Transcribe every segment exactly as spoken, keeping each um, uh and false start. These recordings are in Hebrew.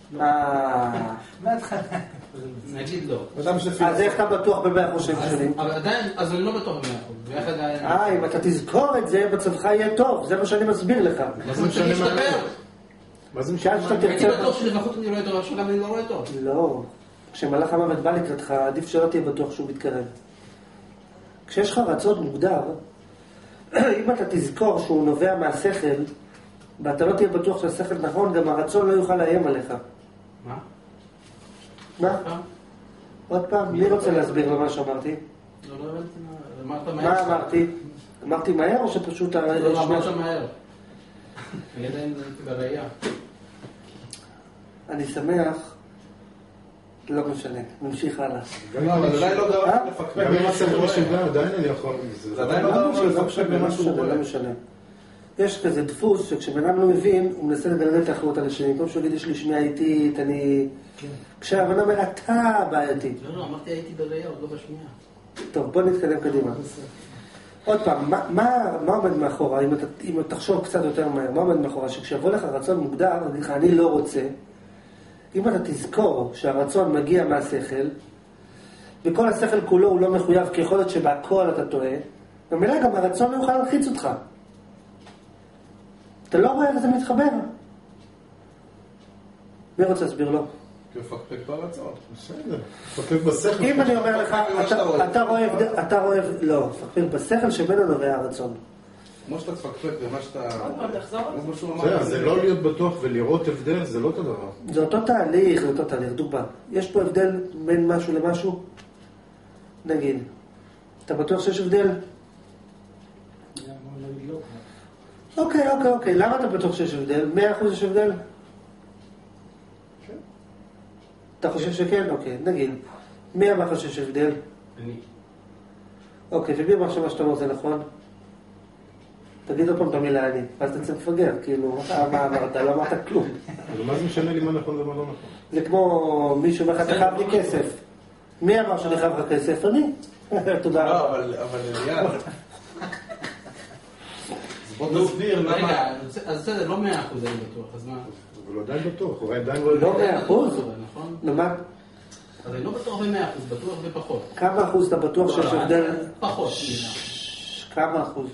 אה... מההתחלה. נגיד לא. אז איך אתה בטוח במאה אחוז שהם שונים? אבל עדיין, אז אני לא בטוח במאה אחוז. אה, אם אתה תזכור את זה, מצבך יהיה טוב. זה מה שאני מסביר לך. מה זה משנה מה אני? מה זה משנה שאתה הייתי תרצה... בטוח שלפחות אני רואה טוב, עכשיו גם אני לא רואה טוב. לא. כשמלאך המוות בא לקראתך, עדיף שלא תהיה בטוח שהוא מתקרב. כשיש לך רצון מוגדר, אם אתה תזכור שהוא נובע מהשכל, ואתה לא תהיה בטוח שהשכל נכון, גם הרצון לא יוכל לאיים עליך. מה? מה? עוד פעם, מי רוצה להסביר לו מה שאמרתי? לא, לא הבנתי מה... אמרת מהר? מה אמרתי? אמרתי מהר או שפשוט... לא, לא, אמרת מהר. אני עדיין בראייה. אני שמח, לא משנה, נמשיך הלאה. לא, אבל עדיין לא גרם לפקפק במשהו שבא, עדיין אני יכול... זה עדיין לא גרם לפקפק במשהו לא משנה. יש כזה דפוס שכשבן אדם לא מבין, הוא מנסה לדלג את האחרות על השני. כמו שהוא יגיד, יש לי שמיעה איטית, אני... כשהבן אומר, אתה בעייתי. לא, לא, אמרתי הייתי בראייה, עוד לא בשמיעה. טוב, בוא נתקדם קדימה. עוד פעם, מה עומד מאחורה? אם תחשוב קצת יותר מהר, מה עומד מאחורה? שכשיבוא לך רצון מוגדר, אני לא רוצה, אם אתה תזכור שהרצון מגיע מהשכל, וכל השכל כולו הוא לא מחויב, כי יכול להיות שבהכל אתה טועה, במילא גם הרצון לא יוכל להלחיץ אותך. אתה לא רואה איך זה מתחבר. מי רוצה להסביר לו? תפקפק ברצון. בסדר. תפקפק בשכל. אם אני אומר לך, אתה רואה, אתה רואה, לא, תפקפק בשכל שבין הנובע הרצון. כמו שאתה תפקפק במה שאתה... זה לא להיות בטוח ולראות הבדל, זה לא אותו דבר. זה אותו תהליך, זה אותו תהליך, דובה. יש פה הבדל בין משהו למשהו? נגיד, אתה בטוח שיש הבדל? אוקיי, אוקיי, אוקיי. למה אתה בטוח שיש הבדל? מאה אחוז יש הבדל? אתה חושב שכן? אוקיי, נגיד. מי אמר לך שיש הבדל? אני. אוקיי, ומי אמר שמה שאתה אומר זה נכון? תגיד עוד פעם את המילה אני, ואז תצא מפגר, כאילו, מה אמרת? לא אמרת כלום. אבל מה זה משנה לי מה נכון ומה לא נכון? זה כמו מישהו אומר לך, אתה חייב לי כסף. מי אמר שאני חייב לך כסף? אני. תודה רבה. לא, אבל יאללה. בוא תסביר למה... רגע, אז בסדר, לא מאה אחוז אני בטוח, אז מה? אבל הוא עדיין בטוח, הוא עדיין לא מאה אחוז? נכון? למה? אז אני לא בטוח ב-מאה אחוז, בטוח בפחות. כמה אחוז אתה בטוח שיש הבדל? פחות. כמה אחוז?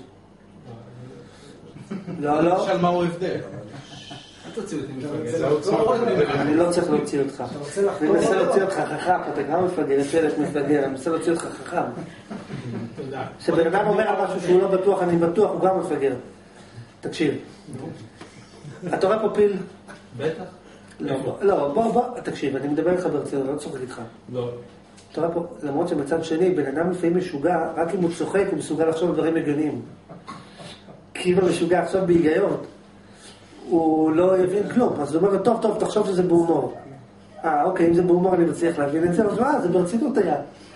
לא, לא. תשאל מהו ההבדל. אל תוציא אותי מפגר. אני לא צריך להוציא אותך. אני מנסה להוציא אותך חכם, אתה גם מפגר, יש ילד מפגר, אני מנסה להוציא אותך חכם. תודה. כשבן אדם אומר על משהו שהוא לא בטוח, אני בטוח, הוא גם מפגר. תקשיב. אתה רואה פה פיל? בטח. לא, בוא, בוא, תקשיב, אני מדבר איתך ברצינות, אני לא צוחק איתך. לא. אתה רואה פה, למרות שבצד שני, בן אדם לפעמים משוגע, רק אם הוא צוחק, הוא מסוגל לחשוב על דברים הגיוניים. כי אם הוא משוגע עכשיו בהיגיון, הוא לא יבין כלום. אז הוא אומר, טוב, טוב, תחשוב שזה בהומור. אה, אוקיי, אם זה בהומור אני מצליח להבין את זה, אז מה, זה ברצינות היה.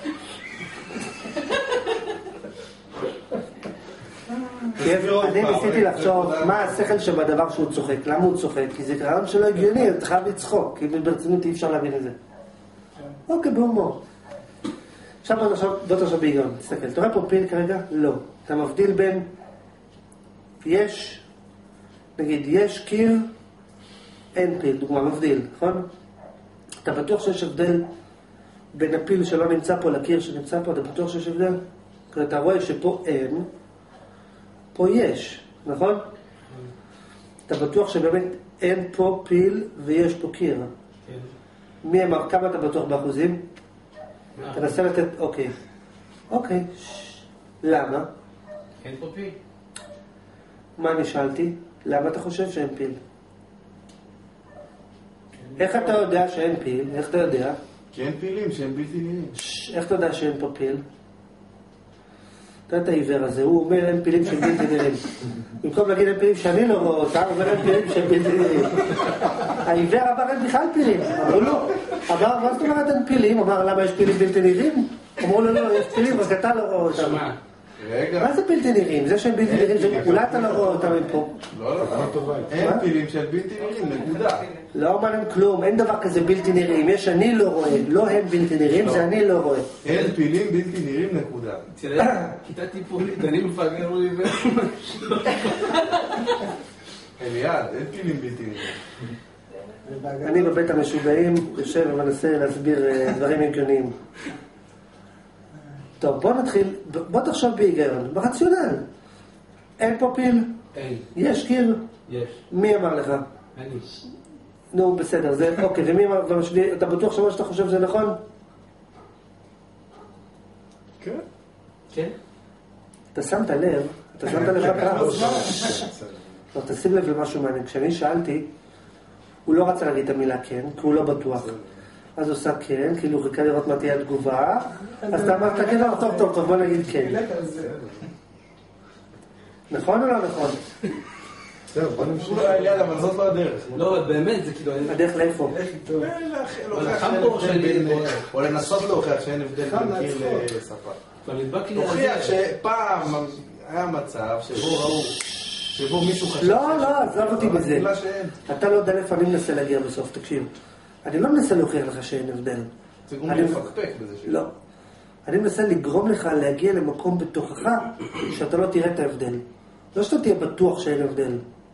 אני ניסיתי לחשוב מה השכל שבדבר שהוא צוחק, למה הוא צוחק, כי זה רעיון שלא הגיוני, אתה חייב לצחוק, כי ברצינות אי אפשר להבין את זה. אוקיי, בהומור. עכשיו בוא תחשוב בהיגיון, תסתכל, אתה רואה פה פיל כרגע? לא. אתה מבדיל בין, יש, נגיד, יש קיר, אין פיל, דוגמה, מבדיל, נכון? אתה בטוח שיש הבדל בין הפיל שלא נמצא פה לקיר שנמצא פה, אתה בטוח שיש הבדל? כי אתה רואה שפה אין, פה יש, נכון? אתה בטוח שבאמת אין פה פיל ויש פה קיר. מי אמר, כמה אתה בטוח באחוזים? תנסה לתת, אוקיי. אוקיי. למה? אין פה פיל. מה אני שאלתי? למה אתה חושב שאין פיל? איך אתה יודע שאין פיל? איך אתה יודע? כי אין פילים שהם בלתי נראים. איך אתה יודע שאין פה פיל? אתה יודע את העיוור הזה, הוא אומר אין פילים שהם בלתי נראים. במקום להגיד אין פילים שאני לא רואה אותם, הוא אומר אין פילים שהם בלתי נראים. העיוור אמר אין בכלל פילים, אמרו לא. אמר, מה זאת אומרת אין פילים? אמר, למה יש פילים בלתי נראים? אמרו לו, לא, יש פילים, רק אתה לא רואה אותם. מה זה בלתי נראים? זה שהם בלתי נראים, אולי אתה לא רואה אותם מפה. לא, לא, אין פילים שהם בלתי נראים, נקודה. לא מעניין כלום, אין דבר כזה בלתי נראים. יש אני לא רואה, לא הם בלתי נראים, זה אני לא רואה. אין פילים בלתי נראים, נקודה. כיתה טיפולית, אני מפגר הוא עיוור. אליעד, אין פילים בלתי נראים. אני בבית המשוגעים יושב ומנסה להסביר דברים הגיוניים. טוב, בוא נתחיל, בוא תחשוב בהיגיון, ברציונל. אין פה פיל? אין. יש קיר? יש. מי אמר לך? אני. נו, בסדר, זה, אוקיי, ומי אמר, אתה בטוח שמה שאתה חושב זה נכון? כן. כן? אתה שמת לב, אתה שמת לב לקרב. לא, תשים לב למשהו מעניין. כשאני שאלתי, הוא לא רצה להגיד את המילה כן, כי הוא לא בטוח. אז הוא עושה כן, כאילו הוא חיכה לראות מה תהיה התגובה, אז אתה אמרת כן, לא, טוב, טוב, טוב, בוא נגיד כן. נכון או לא נכון? זהו, בוא נמשיך. אבל זאת לא הדרך. לא, באמת, זה כאילו... הדרך לאיפה? או לנסות להוכיח שאין הבדל בין קיר לשפה. להוכיח שפעם היה מצב שבו ראו, שבו מישהו חשב... לא, לא, עזוב אותי בזה. אתה לא יודע איפה אני מנסה להגיע בסוף, תקשיב. אני לא מנסה להוכיח לך שאין הבדל. זה גורם לפקפק בזה שלא. לא. אני מנסה לגרום לך להגיע למקום בתוכך שאתה לא תראה את ההבדל. לא שאתה תהיה בטוח שאין הבדל.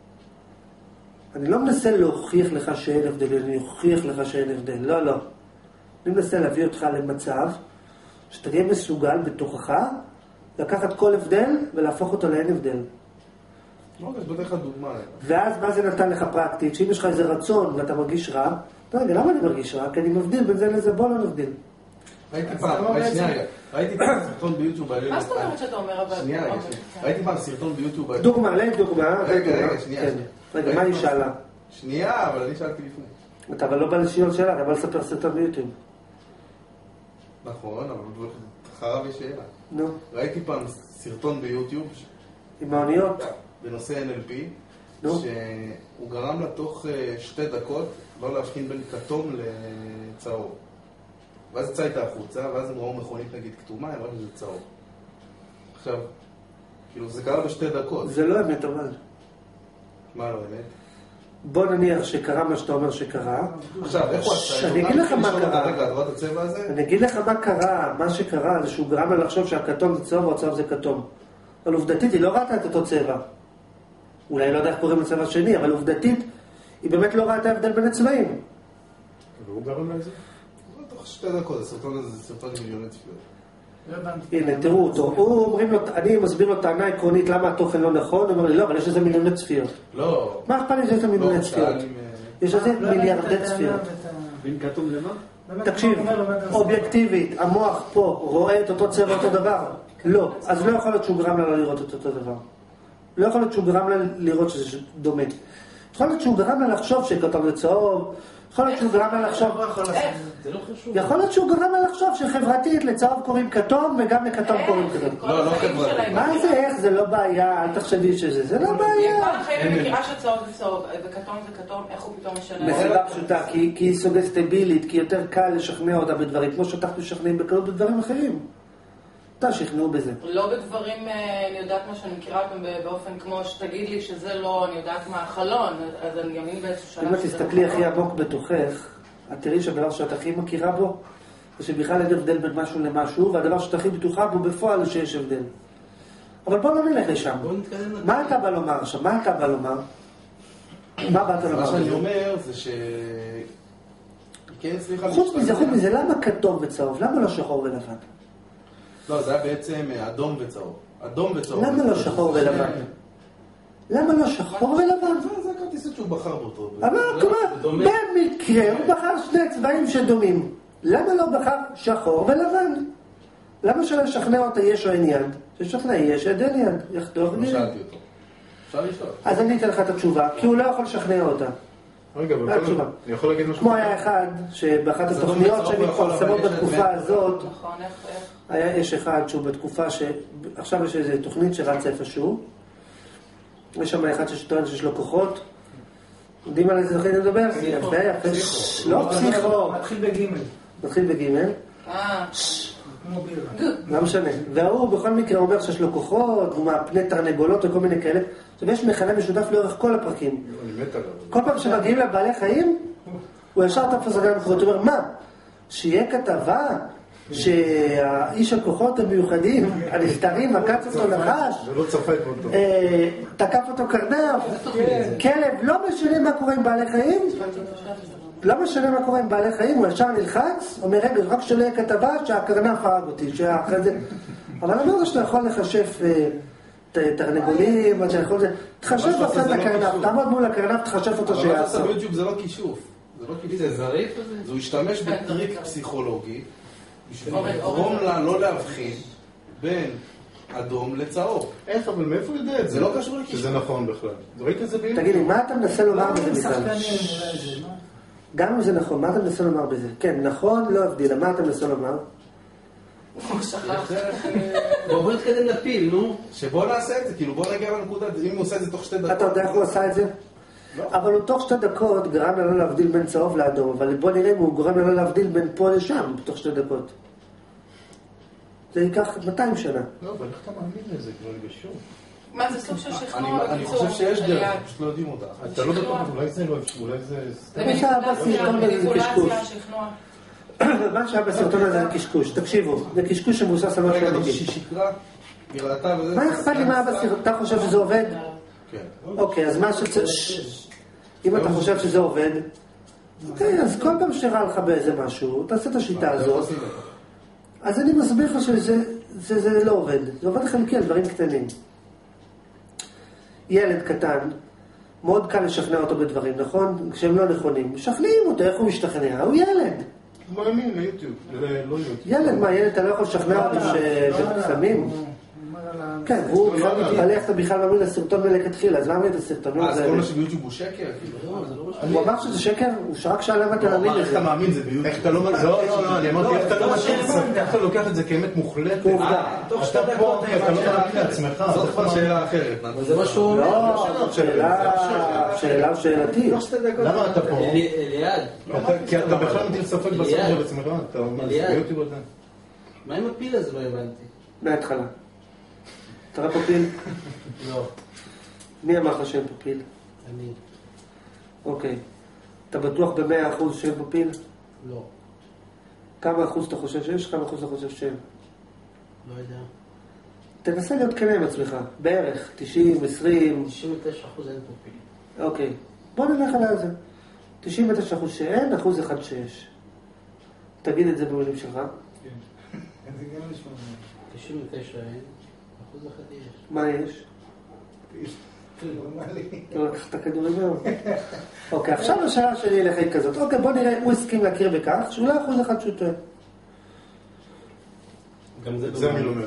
אני לא מנסה להוכיח לך שאין הבדל, אני אוכיח לך שאין הבדל. לא, לא. אני מנסה להביא אותך למצב שאתה תהיה מסוגל בתוכך לקחת כל הבדל ולהפוך אותו לאין הבדל. לא, יש בדרך דוגמה. ואז מה זה נתן לך פרקטית? שאם יש לך איזה רצון ואתה מרגיש רע, רגע, למה אני מרגיש רע? כי אני מבדיל בין זה לזה, בוא לא נבדיל. ראיתי פעם, שנייה רגע, ראיתי פעם סרטון ביוטיוב. מה זאת אומרת שאתה אומר אבל? שנייה רגע, ראיתי פעם סרטון ביוטיוב. דוגמה, לא דוגמה. רגע, רגע, שנייה. רגע, מה היא שאלה? שנייה, אבל אני שאלתי לפני. אתה אבל לא בא לשאול שאלה, אתה בא לספר סרטון ביוטיוב. נכון, אבל אחריו יש שאלה. נו. ראיתי פעם סרטון ביוטיוב. עם האוניות? בנושא אן אל פי. נו. שהוא גרם לה תוך שתי דקות לא להבחין בין כתום לצהוב. ואז יצא איתה החוצה, ואז הם ראו מכונית נגיד כתומה, הם ראו שזה צהוב. עכשיו, כאילו זה קרה בשתי דקות. זה לא אמת, אבל. מה לא אמת? בוא נניח שקרה מה שאתה אומר שקרה. עכשיו, איך הוא עשה? אני אגיד לך מה קרה. רגע, אתה רואה את הצבע הזה? אני אגיד לך מה קרה. מה שקרה זה שהוא גרם לה לחשוב שהכתום זה צהוב והצהוב זה כתום. אבל עובדתית היא לא ראתה את אותו צבע. אולי לא יודע איך קוראים לצבע שני, אבל עובדתית היא באמת לא ראתה הבדל בין הצבעים. והוא גרם לה את זה? תוך שתי דקות, הסרטון הזה זה סרטון מיליוני צפיות. הנה, תראו אותו. הוא אומרים לו, אני מסביר לו טענה עקרונית למה התוכן לא נכון, הוא אומר לי, לא, אבל יש לזה מיליוני צפיות. לא. מה אכפת לי שיש לזה מיליוני צפיות? יש לזה מיליארדי צפיות. בין כתום למה? תקשיב, אובייקטיבית, המוח פה רואה את אותו צבע אותו דבר? לא. אז לא יכול להיות שהוא גרם לה לא לראות את אותו דבר. לא יכול להיות שהוא גרם לה לראות שזה דומה. יכול להיות שהוא גרם לה לחשוב שכתום לצהוב, יכול להיות שהוא גרם לה לחשוב... זה לא חשוב. יכול להיות שהוא גרם לה לחשוב שחברתית לצהוב קוראים כתום וגם לכתום קוראים כתום. לא, לא חברתי. מה זה, איך? זה לא בעיה, אל תחשבי שזה, זה לא בעיה. כל החיים אני מכירה שצהוב זה צהוב, וכתום זה כתום, איך הוא פתאום משנה? מסיבה פשוטה, כי היא סוגסטיבילית, כי יותר קל לשכנע אותה בדברים, כמו שאתה משכנעים בקלות בדברים אחרים. אתה שכנעו בזה. לא בדברים, אני יודעת מה שאני מכירה אותם באופן כמו שתגיד לי שזה לא, אני יודעת מה החלון, אז אני אאמין באיזשהו שלב. אם את תסתכלי הכי עמוק בתוכך, את תראי שהדבר שאת הכי מכירה בו, זה שבכלל אין הבדל בין משהו למשהו, והדבר שאת הכי בטוחה בו בפועל הוא שיש הבדל. אבל בוא לא נלך לשם. מה אתה בא לומר עכשיו? מה אתה בא לומר? מה באת לומר? מה שאני אומר זה ש... כן, סליחה. חוץ מזה, חוץ מזה, למה כתום וצהוב? למה לא שחור ולבן? לא, זה היה בעצם אדום וצהוב. אדום וצהוב. למה לא שחור ולבן? למה לא שחור ולבן? זה הכרטיסות שהוא בחר באותו. אבל כלומר, במקרה הוא בחר שני צבעים שדומים. למה לא בחר שחור ולבן? למה שלא לשכנע אותה יש או אין יד? ששכנע יש עד אין יד. יכתוב לי. לא שאלתי אותו. אפשר לשאול. אז אני אתן לך את התשובה, כי הוא לא יכול לשכנע אותה. רגע, אבל אני יכול להגיד משהו? כמו היה אחד, שבאחת התוכניות שמתפרסמות בתקופה הזאת, נכון, איך, איך? היה יש אחד שהוא בתקופה ש... עכשיו יש איזו תוכנית שרץ איפשהו, יש שם אחד שטוען שיש לו כוחות, יודעים על איזה תוכנית לדבר? יפה, יפה. לא פסיכו. מתחיל בגימל. מתחיל בגימל. אה. כמו בירה. לא משנה. והוא בכל מקרה אומר שיש לו כוחות, הוא מהפני תרנגולות וכל מיני כאלה. עכשיו יש מכנה משותף לאורך כל הפרקים. אני מת עליו. כל פעם שמגיעים לבעלי חיים, הוא ישר תופס רגליים אחרות, הוא אומר, מה? שיהיה כתבה שהאיש הכוחות המיוחדים, הנסתרים, עקץ אותו נחש, ולא צפה את אותו. תקף אותו קרנף, כלב, לא משנה מה קורה עם בעלי חיים, לא משנה מה קורה עם בעלי חיים, הוא ישר נלחץ, אומר רגע, רק שלא יהיה כתבה שהקרנף הרג אותי, שאחרי זה... אבל אמרת שאתה יכול לחשף תרנגולים, תחשף עושה את הקרנף, תעמוד מול הקרנף, תחשף אותו שיעשו. אבל מה שאתה ביוטיוב זה לא כישוף. זה לא כישוף. זה זריף הזה? הוא השתמש בטריק פסיכולוגי, בשביל לגרום לה לא להבחין בין אדום לצהוב. איך, אבל מאיפה הוא יודע את זה? זה לא קשור לכישוף. שזה נכון בכלל. ראית את זה ביוטיוב? תגיד לי, מה אתה מנסה לומר בזה בכלל? גם אם זה נכון, מה אתה מנסה לומר בזה? כן, נכון, לא הבדילה, מה אתה מנסה לומר? בואו נתקדם לפיל, נו. שבוא נעשה את זה, כאילו בוא נגיע לנקודה, אם הוא עושה את זה תוך שתי דקות. אתה יודע איך הוא עשה את זה? אבל הוא תוך שתי דקות גרם לו להבדיל בין צהוב לאדום, אבל בוא נראה אם הוא גורם לו להבדיל בין פה לשם, בתוך שתי דקות. זה ייקח מאתיים שנה. לא, אבל איך אתה מאמין לזה? כבר גשור. מה זה סוג של שכנוע? אני חושב שיש דרך, פשוט לא יודעים אותה. אתה לא בטוח, אולי זה לא, אולי זה... זה מניפולציה, שכנוע. מה שהיה בסרטון הזה היה קשקוש, תקשיבו, זה קשקוש שמבוסס על מה רגע, שאני שהיא שקרה, נראתה וזה... מה אכפת לי מה היה בסרטון? אתה חושב שזה עובד? כן. אוקיי, אז מה שצריך... אם אתה חושב שזה עובד, אוקיי, אז כל פעם שרע לך באיזה משהו, תעשה את השיטה הזאת. אז אני מסביר לך שזה לא עובד. זה עובד חלקי על דברים קטנים. ילד קטן, מאוד קל לשכנע אותו בדברים, נכון? כשהם לא נכונים. משכנעים אותו, איך הוא משתכנע? הוא ילד. הוא מאמין ליוטיוב, לא יוטיוב. ילד, מה, ילד, אתה לא יכול לשכנע אותו שבסמים? כן, הוא מתפלח, אתה בכלל מאמין לסרטון מלכתחילה, אז למה את הסרטון? אז כל מה שביוטיוב הוא שקר? הוא אמר שזה שקר? הוא רק שאל למה אתה מאמין לזה. איך אתה מאמין זה ביוטיוב? איך אתה לא... לא, לא, לא, אני אמרתי, איך אתה לא מאמין לזה? איך אתה לוקח את זה כאמת מוחלטת? תוך שתי דקות אתה לא מאמין לעצמך. זאת כבר שאלה אחרת. זה מה שהוא אומר. לא, שאלה או שאלתי. למה אתה פה? ליד. כי אתה בכלל מטיל ספק בסוף של עצמך. אתה אומר, זה ביוטיוב הזה. מה עם הפיל הזה? לא הבנתי. מההתחלה. אתה רואה פה פיל? לא. מי אמר לך שאין פה פיל? אני. אוקיי. אתה בטוח במאה אחוז שאין פה פיל? לא. כמה אחוז אתה חושב שיש? כמה אחוז אתה חושב שאין? לא יודע. תנסה להיות כנה עם עצמך. בערך. תשעים, עשרים. תשעים ותשע אחוז אין פה פיל. אוקיי. בוא נלך על זה. תשעים ותשע אחוז שאין, אחוז אחד שיש. תגיד את זה במילים שלך. כן. זה גם נשמע. תשעים ותשע אין. אחוז אחד יש. מה יש? לא לקחת את הכדורים היום. אוקיי, עכשיו השאלה שלי אליך היא כזאת. אוקיי, בוא נראה, הוא הסכים להכיר בכך, שאולי אחוז אחד שהוא טועה. זה אני לא מבין.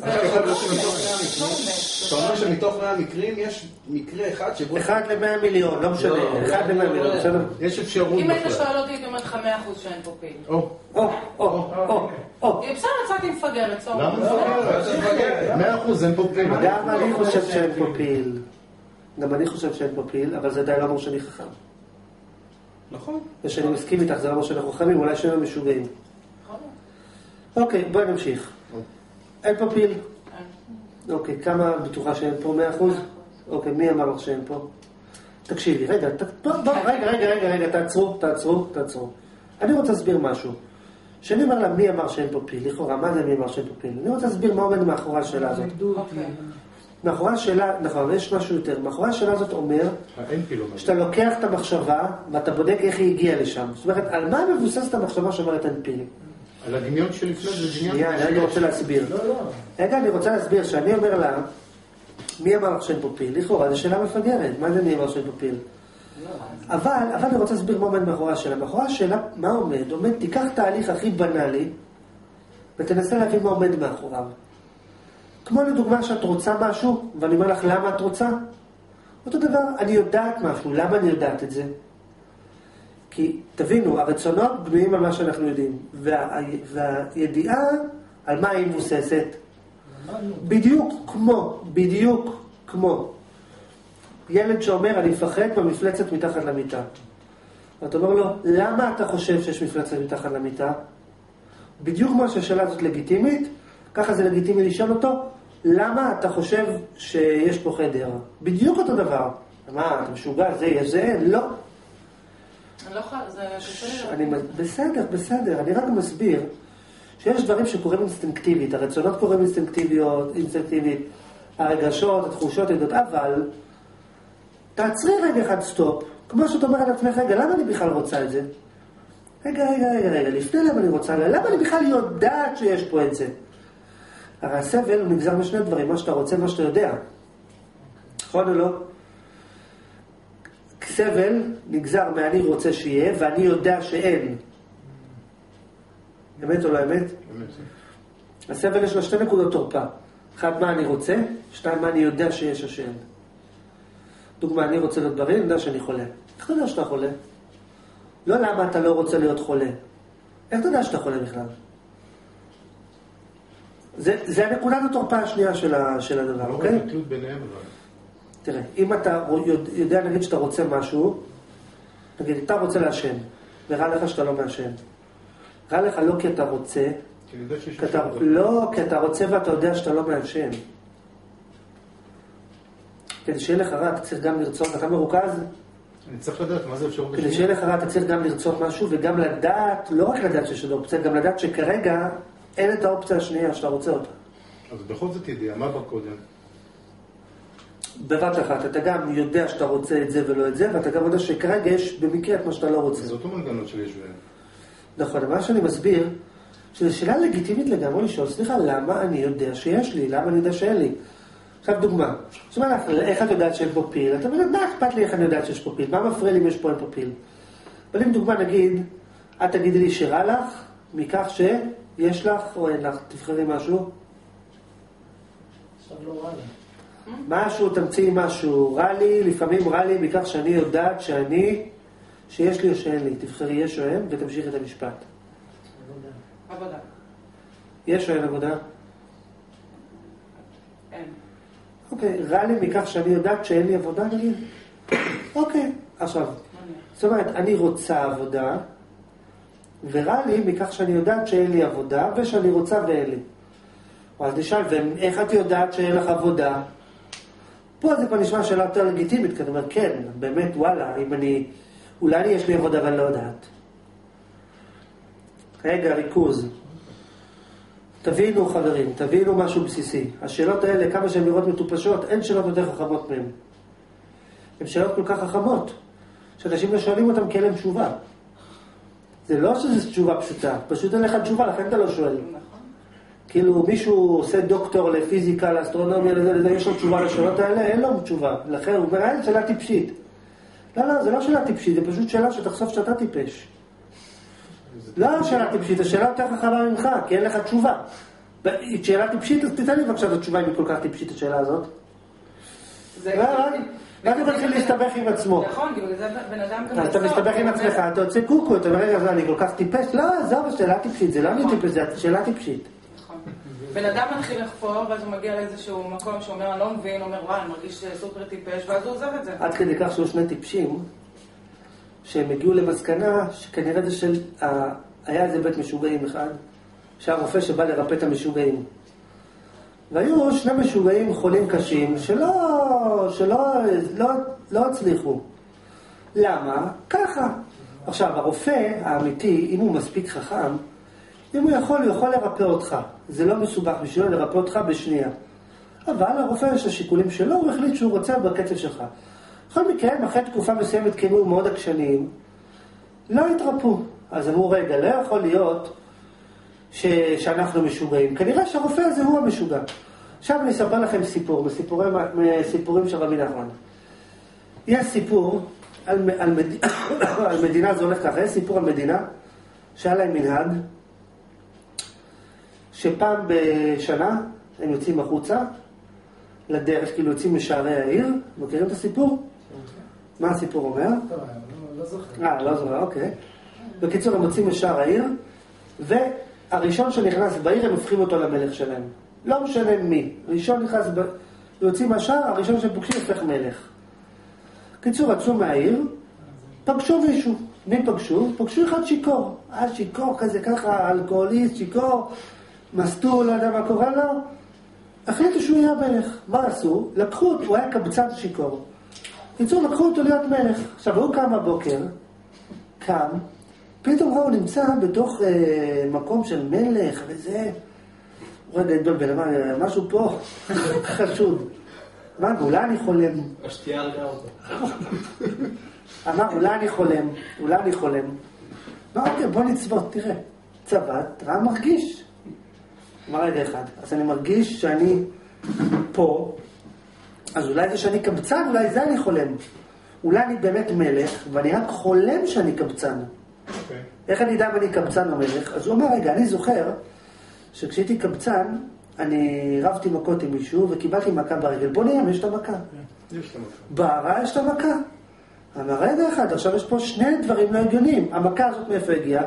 אתה אומר שמתוך מאה מקרים יש מקרה אחד שבו... אחד למאה מיליון, לא משנה. אחד למאה מיליון, בסדר? יש אפשרות אם היית בכלל. שואל אותי, הייתי אומרת לך מאה אחוז שאין פה פיל. או, או, או, או, או. בסדר, יצאתי מפגרת, סוף. למה מפגרת? מאה אחוז אין פה פיל. גם אני חושב שאין פה פיל. גם אני חושב שאין פה פיל, אבל זה די לא אומר שאני חכם. נכון. ושאני מסכים איתך, זה לא אומר שאנחנו חכמים, אולי שאנחנו משוגעים. אוקיי, בואי נמשיך. אין פה פיל. אוקיי, כמה בטוחה שאין פה? מאה אחוז? אוקיי, מי אמר לך שאין פה? תקשיבי, רגע, רגע, רגע, רגע, רגע, תעצרו, תעצרו, תעצרו. אני רוצה להסביר משהו. שאני אומר לה, מי אמר שאין פה פיל? לכאורה, מה זה מי אמר שאין פה פיל? אני רוצה להסביר מה עומד מאחורי השאלה הזאת. מאחורי השאלה, נכון, יש משהו יותר. מאחורי השאלה הזאת אומר, שאתה לוקח את המחשבה, ואתה בודק איך היא הגיעה לשם. זאת אומרת, על מה מבוססת המחשבה שאומרת אין פיל? על הדמיון שלפני זה דמיון. שנייה, אני רגע רוצה להסביר. רגע, אני רוצה להסביר שאני אומר לה, מי אמר לך שאין פה פיל? לכאורה, זו שאלה מפגרת. מה זה מי אמר שאין פה פיל? אבל, אבל אני רוצה להסביר מה עומד מאחורי השאלה. מאחורי השאלה, מה עומד? עומד, תיקח תהליך הכי בנאלי, ותנסה להבין מה עומד מאחוריו. כמו לדוגמה שאת רוצה משהו, ואני אומר לך למה את רוצה? אותו דבר, אני יודעת משהו, למה אני יודעת את זה? כי תבינו, הרצונות בנויים על מה שאנחנו יודעים, וה, והידיעה על מה היא מבוססת. בדיוק כמו, בדיוק כמו. ילד שאומר, אני מפחד במפלצת מתחת למיטה. ואתה אומר לו, למה אתה חושב שיש מפלצת מתחת למיטה? בדיוק כמו שהשאלה הזאת לגיטימית, ככה זה לגיטימי לשאול אותו, למה אתה חושב שיש פה חדר? בדיוק אותו דבר. מה, אתה משוגע, זה יש, זה אין? לא. אני לא יכולה, זה קשה לי. אני, בסדר, בסדר. אני רק מסביר שיש דברים שקורים אינסטינקטיבית, הרצונות קורים אינסטינקטיביות, אינסטינקטיבית, הרגשות, התחושות, ידעות, אבל תעצרי רגע אחד סטופ, כמו שאת אומר על עצמך, רגע, למה אני בכלל רוצה את זה? רגע, רגע, רגע, רגע, לפני למה אני רוצה, למה אני בכלל יודעת שיש פה את זה? הרי הסבל הוא נגזר משני דברים, מה שאתה רוצה, מה שאתה יודע. נכון או לא? סבל נגזר מאני רוצה שיהיה, ואני יודע שאין. אמת או לא אמת? אמת. הסבל יש לו שתי נקודות תורפה. אחד, מה אני רוצה, שתיים, מה אני יודע שיש או שאין. דוגמה, אני רוצה להיות בריא, אני יודע שאני חולה. איך אתה יודע שאתה חולה? לא למה אתה לא רוצה להיות חולה. איך אתה יודע שאתה חולה בכלל? זה, זה הנקודת התורפה השנייה של, ה, של הדבר, לא אוקיי? רואה תלות ביניהם אבל. תראה, אם אתה יודע, נגיד שאתה רוצה משהו, נגיד, אתה רוצה לעשן, וראה לך שאתה לא מעשן. ראה לך לא כי אתה רוצה, כי אני יודע שיש... כי אתה, לא כי אתה רוצה ואתה יודע שאתה לא מעשן. כדי שיהיה לך רע, אתה צריך גם לרצות, אתה מרוכז? אני צריך לדעת מה זה אפשרות כדי שיהיה לך רע, אתה צריך גם לרצות משהו, וגם לדעת, לא רק לדעת שיש עוד אופציה, גם לדעת שכרגע אין את האופציה השנייה שאתה רוצה אותה. אז בכל זאת ידיעה, מה בא קודם? בבת אחת, אתה גם יודע שאתה רוצה את זה ולא את זה, ואתה גם יודע שכרגע יש במקרה את מה שאתה לא רוצה. זה אותו מנגנון של יש ואין. נכון, מה שאני מסביר, שזו שאלה לגיטימית לגמרי לשאול, סליחה, למה אני יודע שיש לי? למה אני יודע שאין לי? עכשיו דוגמה, זאת אומרת, איך את יודעת שאין פה פיל? אתה אומר, מה אכפת לי איך אני יודעת שיש פה פיל? מה מפריע לי אם יש פה אין פה פיל? אבל אם דוגמה נגיד, את תגידי לי שרע לך, מכך שיש לך או אין לך, תבחרי משהו? עכשיו לא רע לי. משהו, תמציאי משהו, רע לי, לפעמים רע לי מכך שאני יודעת שאני, שיש לי או שאין לי, תבחרי יש או אין ותמשיך את המשפט. עבודה. יש או אין עבודה? אין. אוקיי, רע לי מכך שאני יודעת שאין לי עבודה, נגיד? אוקיי, עכשיו, זאת אומרת, אני רוצה עבודה, ורע לי מכך שאני יודעת שאין לי עבודה, ושאני רוצה ואין לי. אז נשאל, ואיך את יודעת שאין לך עבודה? פה זה כבר נשמע שאלה יותר לגיטימית, כי אני אומר, כן, באמת, וואלה, אם אני, אולי אני יש לי עבודה ואני לא יודעת. רגע, ריכוז. תבינו חברים, תבינו משהו בסיסי. השאלות האלה, כמה שהן נראות מטופשות, אין שאלות יותר חכמות מהן. הן שאלות כל כך חכמות, שאנשים לא שואלים אותם כי אין להם תשובה. זה לא שזו תשובה פשוטה, פשוט אין לך תשובה, לכן אתה לא שואל. כאילו מישהו עושה דוקטור לפיזיקה, לאסטרונומיה, לזה, לזה, יש לו תשובה לשאלות האלה, אין לו תשובה. לכן הוא אומר, אין, שאלה טיפשית. לא, לא, זה לא שאלה טיפשית, זה פשוט שאלה שתחשוף שאתה טיפש. לא שאלה טיפשית, השאלה יותר חכמה ממך, כי אין לך תשובה. שאלה טיפשית, אז תתן לי בבקשה את התשובה אם היא כל כך טיפשית, השאלה הזאת. רק אתה מתחיל להסתבך עם עצמו. נכון, כאילו זה בן אדם כזה. אז אתה מסתבך עם עצמך, אתה יוצא קוקו, אתה אומר, רגע, אני כל כך טיפש? לא, זו שאלה טיפשית, זה לא אני טיפש, זה שאלה טיפשית. בן אדם מתחיל לחפור, ואז הוא מגיע לאיזשהו מקום שאומר, אני לא מבין, אומר, וואי, אני מרגיש סופר טיפש, ואז הוא עוזב את זה. עד כדי כך שהיו שני טיפשים, שהם הגיעו למסקנה שכנראה זה של... היה איזה בית משוגעים אחד, שהיה רופא שבא לרפא את המשוגעים. והיו שני משוגעים חולים קשים שלא, שלא, לא, לא הצליחו. למה? ככה. עכשיו, הרופא האמיתי, אם הוא מספיק חכם, אם הוא יכול, הוא יכול לרפא אותך. זה לא מסובך בשבילו לרפא אותך בשנייה. אבל הרופא יש השיקולים שלו, הוא החליט שהוא רוצה בקצב שלך. בכל מקרה, אחרי תקופה מסוימת, כי הם מאוד עקשניים, לא התרפו. אז אמרו, רגע, לא יכול להיות ש... שאנחנו משוגעים. כנראה שהרופא הזה הוא המשוגע. עכשיו אני אספר לכם סיפור, מסיפורים, מסיפורים של רבי נחמן. יש סיפור על, על, מד... על מדינה, זה הולך ככה, יש סיפור על מדינה שהיה להם מנהג, שפעם בשנה הם יוצאים החוצה, לדרך, כאילו יוצאים משערי העיר. מכירים את הסיפור? מה הסיפור אומר? לא זוכר. אה, לא זוכר, אוקיי. בקיצור, הם יוצאים משער העיר, והראשון שנכנס בעיר, הם הופכים אותו למלך שלהם. לא משנה מי. ראשון נכנס, ב... יוצאים מהשער, הראשון שהם פוגשים הופך מלך. קיצור, רצו מהעיר, פגשו מישהו. מי פגשו? פגשו אחד שיקור. אה, שיקור כזה ככה, אלכוהוליסט, שיקור, מסטול, לא יודע מה קורה לו. החליטו שהוא יהיה מלך. מה עשו? לקחו אותו, הוא היה קבצן שיקור. קיצור, לקחו אותו להיות מלך. עכשיו, הוא קם בבוקר, קם, פתאום הוא נמצא בתוך אה, מקום של מלך וזה, הוא רגע התבלבל, אמר, משהו פה חשוד. אמר, אולי אני חולם. השתייה הרגה אותו. אמר, אולי אני חולם, אולי אני חולם. אמר, אוקיי, בוא נצבות, תראה. צוות, ראה מרגיש. אמר, רגע אחד, אז אני מרגיש שאני פה, אז אולי זה שאני קבצן, אולי זה אני חולם. אולי אני באמת מלך, ואני רק חולם שאני קבצן. Okay. איך אני יודע אם אני קבצן או מלך? אז הוא אומר, רגע, אני זוכר שכשהייתי קבצן, אני רבתי מכות עם מישהו וקיבלתי מכה ברגל. בוא נראה, יש את המכה. Yeah, יש את המכה. בערה יש את המכה. אמר, רגע אחד, עכשיו יש פה שני דברים לא הגיוניים. המכה הזאת מאיפה הגיעה?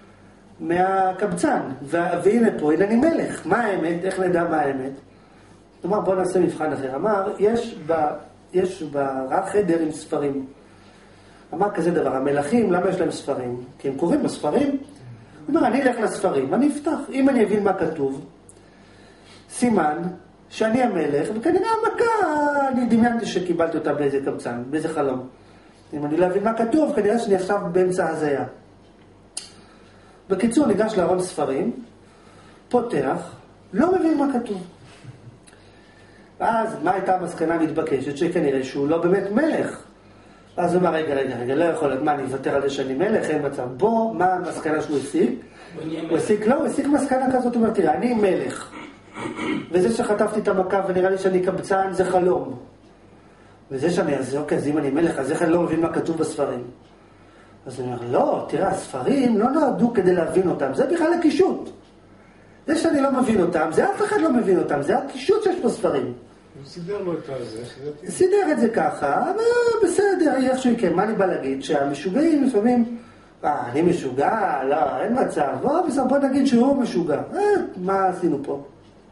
מהקבצן. והנה פה, הנה אני מלך. מה האמת? איך נדע מה האמת? זאת אומרת, בוא נעשה מבחן אחר. אמר, יש ב... יש ברב חדר עם ספרים. אמר כזה דבר, המלכים, למה יש להם ספרים? כי הם קוראים בספרים. הוא אומר, אני אלך לספרים, אני אפתח. אם אני אבין מה כתוב, סימן שאני המלך, וכנראה המכה, אני דמיינתי שקיבלתי אותה באיזה קבצן, באיזה חלום. אם אני לא אבין מה כתוב, כנראה שאני עכשיו באמצע הזיה. בקיצור, ניגש לארון ספרים, פותח, לא מבין מה כתוב. ואז, מה הייתה המסקנה המתבקשת? שכנראה שהוא לא באמת מלך. אז הוא אמר, רגע, רגע, רגע, לא יכול להיות, מה, אני אוותר על זה שאני מלך? אין מצב. בוא, מה המסקנה שהוא הסיק? הוא הסיק, לא, הוא הסיק מסקנה כזאת, הוא אומר, תראה, אני מלך. וזה שחטפתי את המכה ונראה לי שאני קבצן, זה חלום. וזה שאני, אז אוקיי, אז אם אני מלך, אז איך אני לא מבין מה כתוב בספרים? אז הוא אומר, לא, תראה, הספרים לא נועדו כדי להבין אותם, זה בכלל הקישוט. זה שאני לא מבין אותם, זה אף אחד לא מבין אותם, זה הקישוט שיש בספרים. הוא סידר לו את זה. סידר את זה ככה, אבל בסדר, איכשהו יקם. מה אני בא להגיד? שהמשוגעים לפעמים, אה, אני משוגע, לא, אין מצב, בוא, בסדר, בוא נגיד שהוא משוגע. אה, מה עשינו פה?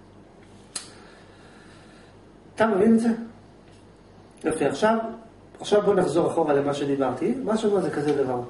אתה מבין את זה? יפה, עכשיו, עכשיו בוא נחזור אחורה למה שדיברתי. מה שאומר זה כזה דבר.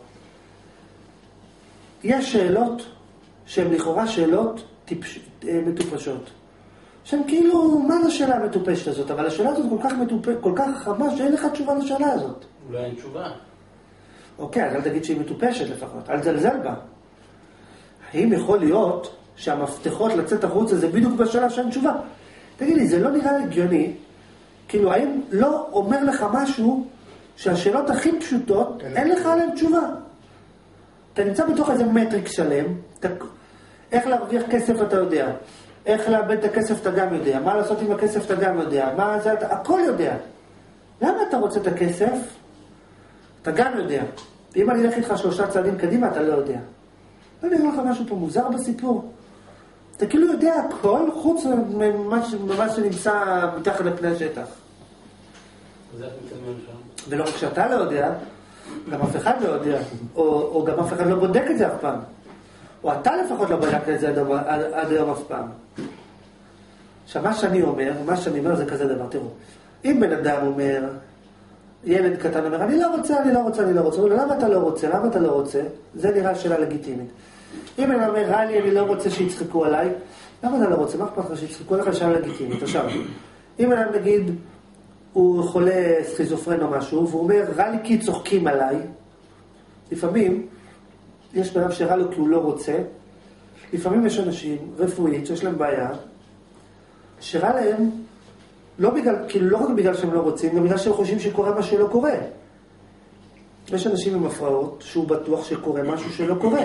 יש שאלות שהן לכאורה שאלות טיפש, מטופשות. שהן כאילו, מה זו השאלה המטופשת הזאת? אבל השאלה הזאת כל כך מטופשת, כל כך חכמה, שאין לך תשובה לשאלה הזאת. אולי אין תשובה. אוקיי, אז אל תגיד שהיא מטופשת לפחות, אל תזלזל בה. האם יכול להיות שהמפתחות לצאת החוצה זה בדיוק בשאלה שאין תשובה? תגיד לי, זה לא נראה הגיוני? כאילו, האם לא אומר לך משהו שהשאלות הכי פשוטות, אין לך עליהן תשובה? אתה נמצא בתוך איזה מטריקס שלם, אתה... איך להרוויח כסף אתה יודע, איך לאבד את הכסף אתה גם יודע, מה לעשות עם הכסף אתה גם יודע, מה זה אתה, הכל יודע. למה אתה רוצה את הכסף? אתה גם יודע. אם אני אלך איתך שלושה צעדים קדימה, אתה לא יודע. לא יודע לך משהו פה מוזר בסיפור. אתה כאילו יודע הכל חוץ ממה שנמצא מתחת לפני השטח. זה את מתכוון שם. ולא רק שאתה לא יודע, גם אף אחד לא יודע, או, או גם אף אחד לא בודק את זה אף פעם. או אתה לפחות לא בדקת את זה עד, עד, עד היום אף פעם. עכשיו, מה שאני אומר, מה שאני אומר זה כזה דבר, תראו. אם בן אדם אומר, ילד קטן אומר, אני לא רוצה, אני לא רוצה, אני לא רוצה, למה אתה לא רוצה, למה אתה לא רוצה? זה נראה שאלה לגיטימית. אם בן אדם אומר, רע לי, אני לא רוצה שיצחקו עליי, למה אתה לא רוצה? מה אכפת לך שיצחקו עליך? שאלה לגיטימית. עכשיו, אם בן אדם נגיד, הוא חולה סכיזופרן או משהו, והוא אומר, רע לי כי צוחקים עליי, לפעמים, יש בן אדם שרע לו כי הוא לא רוצה, לפעמים יש אנשים רפואית שיש להם בעיה, שרע להם, לא, בגלל, כאילו לא רק בגלל שהם לא רוצים, גם בגלל שהם חושבים שקורה מה שלא קורה. יש אנשים עם הפרעות שהוא בטוח שקורה משהו שלא קורה.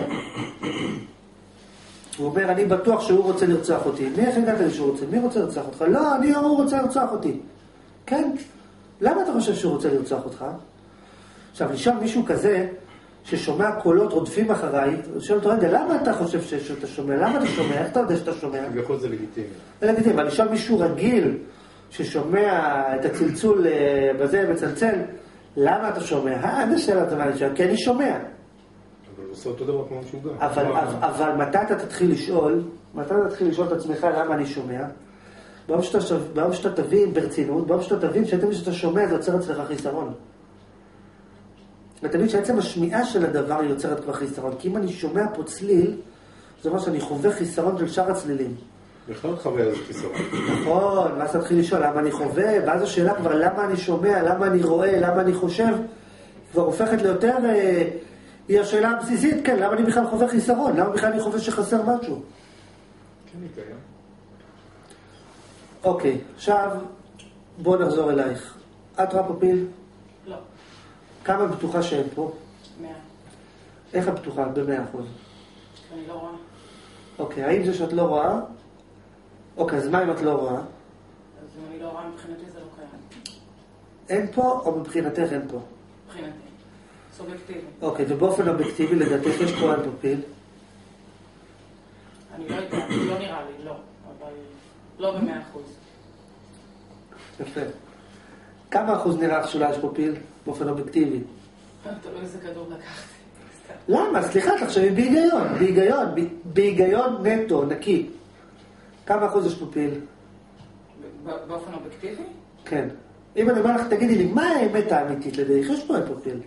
הוא אומר, אני בטוח שהוא רוצה לרצוח אותי. מי איך הגעת לי שהוא רוצה? מי רוצה לרצוח אותך? לא, אני הוא רוצה לרצוח אותי. כן? למה אתה חושב שהוא רוצה לרצוח אותך? עכשיו, לשם מישהו כזה, ששומע קולות רודפים אחריי, שואל אותו, רגע, למה אתה חושב שאתה שומע? למה אתה שומע? איך אתה יודע שאתה שומע? יכול זה לגיטימי. זה לגיטימי, אבל לשם מישהו רגיל, ששומע את הצלצול בזה, מצלצל, למה אתה שומע? אה, אני שאלה את זה, כי אני שומע. אבל הוא עושה אותו דבר כמו משוגע. אבל, אבל מתי אתה תתחיל לשאול, מתי אתה תתחיל לשאול את עצמך למה אני שומע? ביום שאתה, ביום שאתה תבין ברצינות, ביום שאתה תבין שאתה שאתה שומע, זה יוצר אצלך חיסרון. ותבין שעצם השמיעה של הדבר היא יוצרת כבר חיסרון. כי אם אני שומע פה צליל, זה אומר שאני חווה חיסרון של שאר הצלילים. בכלל חווה איזה חיסרון. נכון, ואז תתחיל לשאול למה אני חווה, ואז השאלה כבר למה אני שומע, למה אני רואה, למה אני חושב, כבר הופכת ליותר אה, היא השאלה הבסיסית, כן, למה אני בכלל חווה חיסרון? למה בכלל אני חווה שחסר משהו? כן, היא קיים. אוקיי, עכשיו בואו נחזור אלייך. את רואה פה פיל? לא. כמה בטוחה שאין פה? מאה. איך את בטוחה? במאה אחוז. אני לא רואה. אוקיי, האם זה שאת לא רואה? אוקיי, אז מה אם את לא רואה? אז אם אני לא רואה, מבחינתי זה לא קיים. אין פה או מבחינתך אין פה? מבחינתי. סובייקטיבי. אוקיי, ובאופן אובייקטיבי לדעתך יש פה אין פה פיל? אני לא יודעת, לא נראה לי, לא. אבל לא במאה אחוז. יפה. כמה אחוז נראה לך שאולי יש פה פיל באופן אובייקטיבי? תלוי איזה כדור לקחתי. למה? סליחה, תחשבי בהיגיון, בהיגיון, בהיגיון נטו, נקי. כמה אחוז יש פה פיל? באופן אובייקטיבי? כן. אם אני אומר לך, תגידי לי, מה האמת האמיתית לדעתך? יש פה אין פה פיל.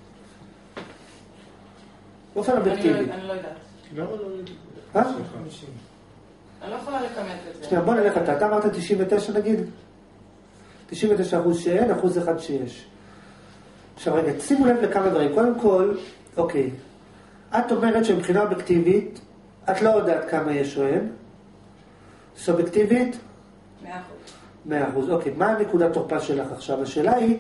באופן אובייקטיבי. אני לא יודעת. למה לא יודעת? אה? אני לא יכולה לכמת את זה. שנייה, בוא נלך אתה. אתה אמרת תשעים ותשע נגיד? תשעים ותשע אחוז שאין, אחוז אחד שיש. עכשיו רגע, שימו לב לכמה דברים. קודם כל, אוקיי, את אומרת שמבחינה אובייקטיבית, את לא יודעת כמה יש או אין. סובייקטיבית? מאה אחוז. מאה אחוז. אוקיי, מה הנקודת תורפה שלך עכשיו? השאלה היא,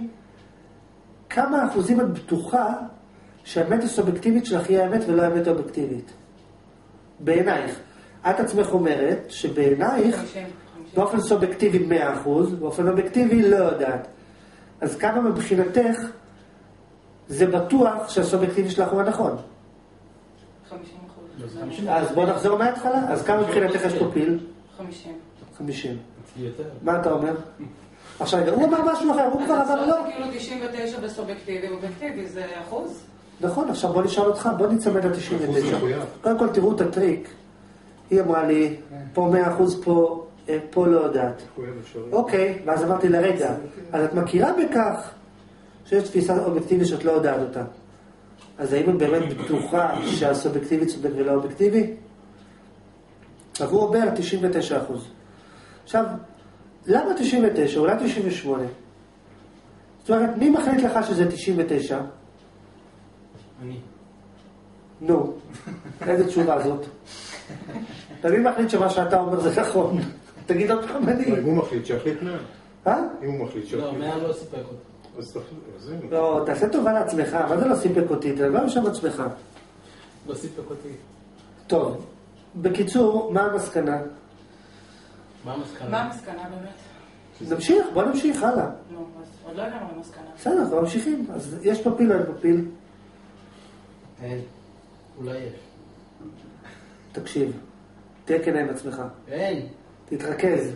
כמה אחוזים את בטוחה שהאמת הסובייקטיבית שלך היא האמת ולא האמת האובייקטיבית? בעינייך. את עצמך אומרת שבעינייך, חמישים. באופן סובייקטיבי מאה אחוז, באופן אובייקטיבי לא יודעת. אז כמה מבחינתך זה בטוח שהסובייקטיבי שלך הוא הנכון? חמישים אחוז. אז בוא נחזור מההתחלה. אז כמה מבחינתך יש פה פיל? חמישים. חמישים. יותר. מה אתה אומר? עכשיו, הוא אמר משהו אחר, הוא כבר אמר לא. זה כאילו תשעים ותשע בסובייקטיבי, אובייקטיבי זה אחוז? נכון, עכשיו בוא נשאל אותך, בוא נצמד ל-תשעים ותשע. אחוז מחויב. קודם כל תראו את הטריק. היא אמרה לי, פה מאה אחוז פה, אה, פה לא יודעת. מחויב אפשרי. אוקיי, ואז אמרתי לה, רגע, אז את מכירה בכך שיש תפיסה אובייקטיבית שאת לא יודעת אותה. אז האם את באמת בטוחה שהסובייקטיבי צודק ולא אובייקטיבי? עבור אומר תשעים ותשע אחוז. עכשיו, למה תשעים ותשע? אולי תשעים ושמונה? זאת אומרת, מי מחליט לך שזה תשעים ותשע? אני. נו, איזה תשובה זאת? ומי מחליט שמה שאתה אומר זה נכון? תגיד עוד פעם אני. אם הוא מחליט שיחליט מאה. אה? אם הוא מחליט לא, שיחליט. מאה לא סיפק אותי. אז תחליט. אז הנה. לא, תעשה טובה לעצמך, מה זה לא סיפק אותי? אתה לא משם עצמך. לא סיפק אותי. טוב, בקיצור, מה המסקנה? מה המסקנה? מה המסקנה באמת? נמשיך, בוא נמשיך, הלאה. נו, אז עוד לא הגענו למסקנה. בסדר, אנחנו ממשיכים. אז יש פה פיל או אין פה פיל? אין. אולי יש. תקשיב, תהיה כנה עם עצמך. אין. תתרכז.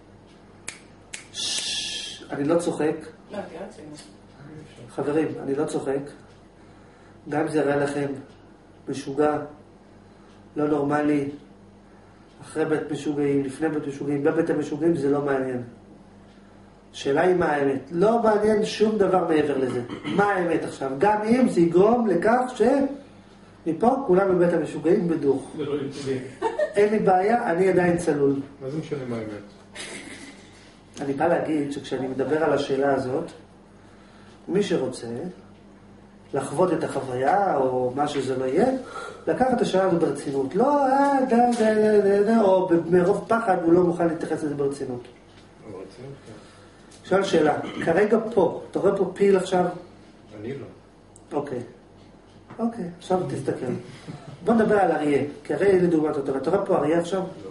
ששש, אני לא צוחק. לא, תהיה רציני. חברים, אני לא צוחק. גם אם זה יראה לכם משוגע, לא נורמלי, אחרי בית משוגעים, לפני בית משוגעים, בבית המשוגעים, זה לא מעניין. שאלה היא מה האמת. לא מעניין שום דבר מעבר לזה. מה האמת עכשיו? גם אם זה יגרום לכך שמפה כולם בבית המשוגעים בדוך. זה לא ימצא. אין לי בעיה, אני עדיין צלול. מה זה משנה מה האמת? אני בא להגיד שכשאני מדבר על השאלה הזאת, מי שרוצה לחוות את החוויה או מה שזה לא יהיה, לקחת את השאלה הזאת ברצינות. לא, אה, דה, דה, דה, דה, דה, או מרוב פחד הוא לא מוכן להתייחס לזה ברצינות. ברצינות, כן. שואל שאלה, כרגע פה, אתה רואה פה פיל עכשיו? אני לא. אוקיי. אוקיי, עכשיו תסתכל. בוא נדבר על אריה, כי אריה לדוגמת אותו. אתה רואה פה אריה עכשיו? לא.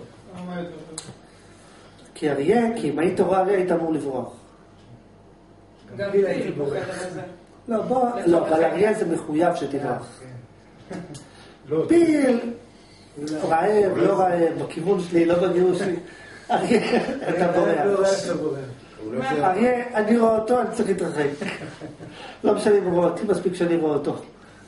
כי אריה, כי אם היית רואה אריה היית אמור לברוח. גם פיל בוחר על זה. לא, בוא, לא, אבל אריה זה מחויב שתברח. לא, פיל, רעב, לא רעב, בכיוון שלי, לא בגיוון שלי. אריה, אתה בורח. אולי זה... אריה, אני רואה אותו, אני צריך להתרחק. לא משנה אם הוא רואה אותי, מספיק שאני רואה אותו.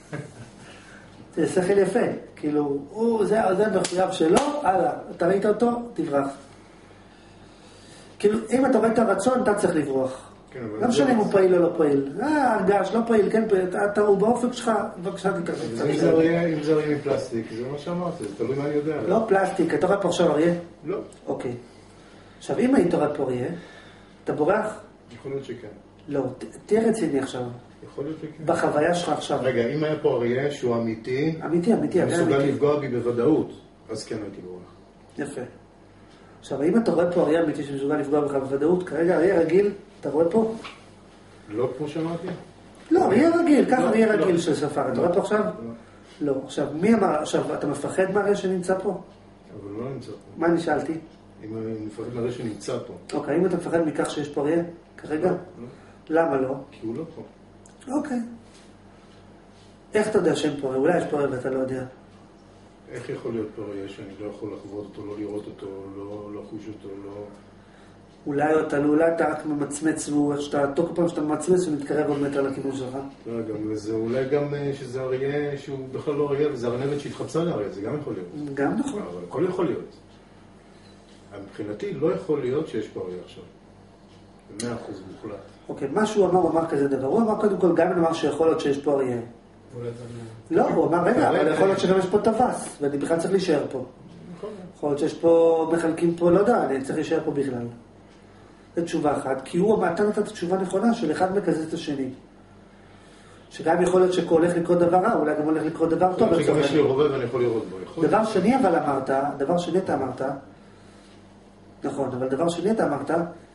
זה שכל יפה, כאילו, הוא, זה, זה מחויב שלו, הלאה, אתה ראית אותו, תברח. כאילו, אם אתה רואה את הרצון, אתה צריך לברוח. כן, אבל לא משנה אם הוא פעיל או לא פעיל. אה, הרגש, לא פעיל, כן פעיל, אתה הוא באופק שלך, בבקשה תתרחק. אם זה אריה, אם זה אריה מפלסטיק, זה מה שאמרתי, זה תלוי מה אני יודע. לא פלסטיק, אתה רואה פה עכשיו אריה? לא. אוקיי. עכשיו, אם היית רואה פה אריה, אתה בורח? יכול להיות שכן. לא, ת- תהיה רציני עכשיו. יכול להיות שכן. בחוויה שלך עכשיו. רגע, אם היה פה אריה שהוא אמיתי, אמיתי, אמיתי, אריה מסוגל אמיתי. לפגוע בי בוודאות, אז כן הייתי בורח. יפה. עכשיו, האם אתה רואה פה אריה אמיתי שמסוגל לפגוע בך בוודאות? כרגע אריה רגיל, אתה רואה פה? לא כמו שאמרתי? לא, אריה רגיל, ככה לא, אריה לא. רגיל של ספר. אתה רואה פה עכשיו? לא. לא. עכשיו, מי אמר, עכשיו, אתה מפחד מהאריה שנמצא פה? אבל הוא לא נמצא פה. מה אני שאלתי? אם אני מפחד מהריה שנמצא פה. אוקיי, האם אתה מפחד מכך שיש פה אריה? כרגע? לא. למה לא? כי הוא לא פה. אוקיי. איך אתה יודע שאין פה אריה? אולי יש פה אריה ואתה לא יודע. איך יכול להיות פה אריה שאני לא יכול לחוות אותו, לא לראות אותו, לא לחוש אותו, לא... אולי אתה, אולי אתה רק ממצמץ, והוא איך שאתה, תוך פעם שאתה ממצמץ, הוא מתקרב עוד מטר לכיוון שלך. לא, גם זה אולי גם אה, שזה אריה שהוא בכלל לא אריה, וזה ארנבת שהתחפשה לאריה, זה גם יכול להיות. גם נכון. אבל הכל יכול להיות. מבחינתי לא יכול להיות שיש פה אריה עכשיו. במאה אחוז מוחלט. אוקיי, מה שהוא אמר, הוא אמר כזה דבר. הוא אמר קודם כל, גם אם אמר שיכול להיות שיש פה אריה. אולי אתה... לא, הוא אמר, רגע, אבל יכול להיות שגם יש פה טווס, ואני בכלל צריך להישאר פה. יכול להיות שיש פה, מחלקים פה, לא יודע, אני צריך להישאר פה בכלל. זו תשובה אחת, כי הוא אמר, אתה נתת תשובה נכונה של אחד מקזז את השני. שגם יכול להיות שהולך לקרות דבר רע, אולי גם הולך לקרות דבר טוב. שגם יש לי רובה ואני יכול לראות בו. דבר שני אבל אמרת, דבר שני אתה אמרת, נכון, אבל דבר שני אתה אמרת,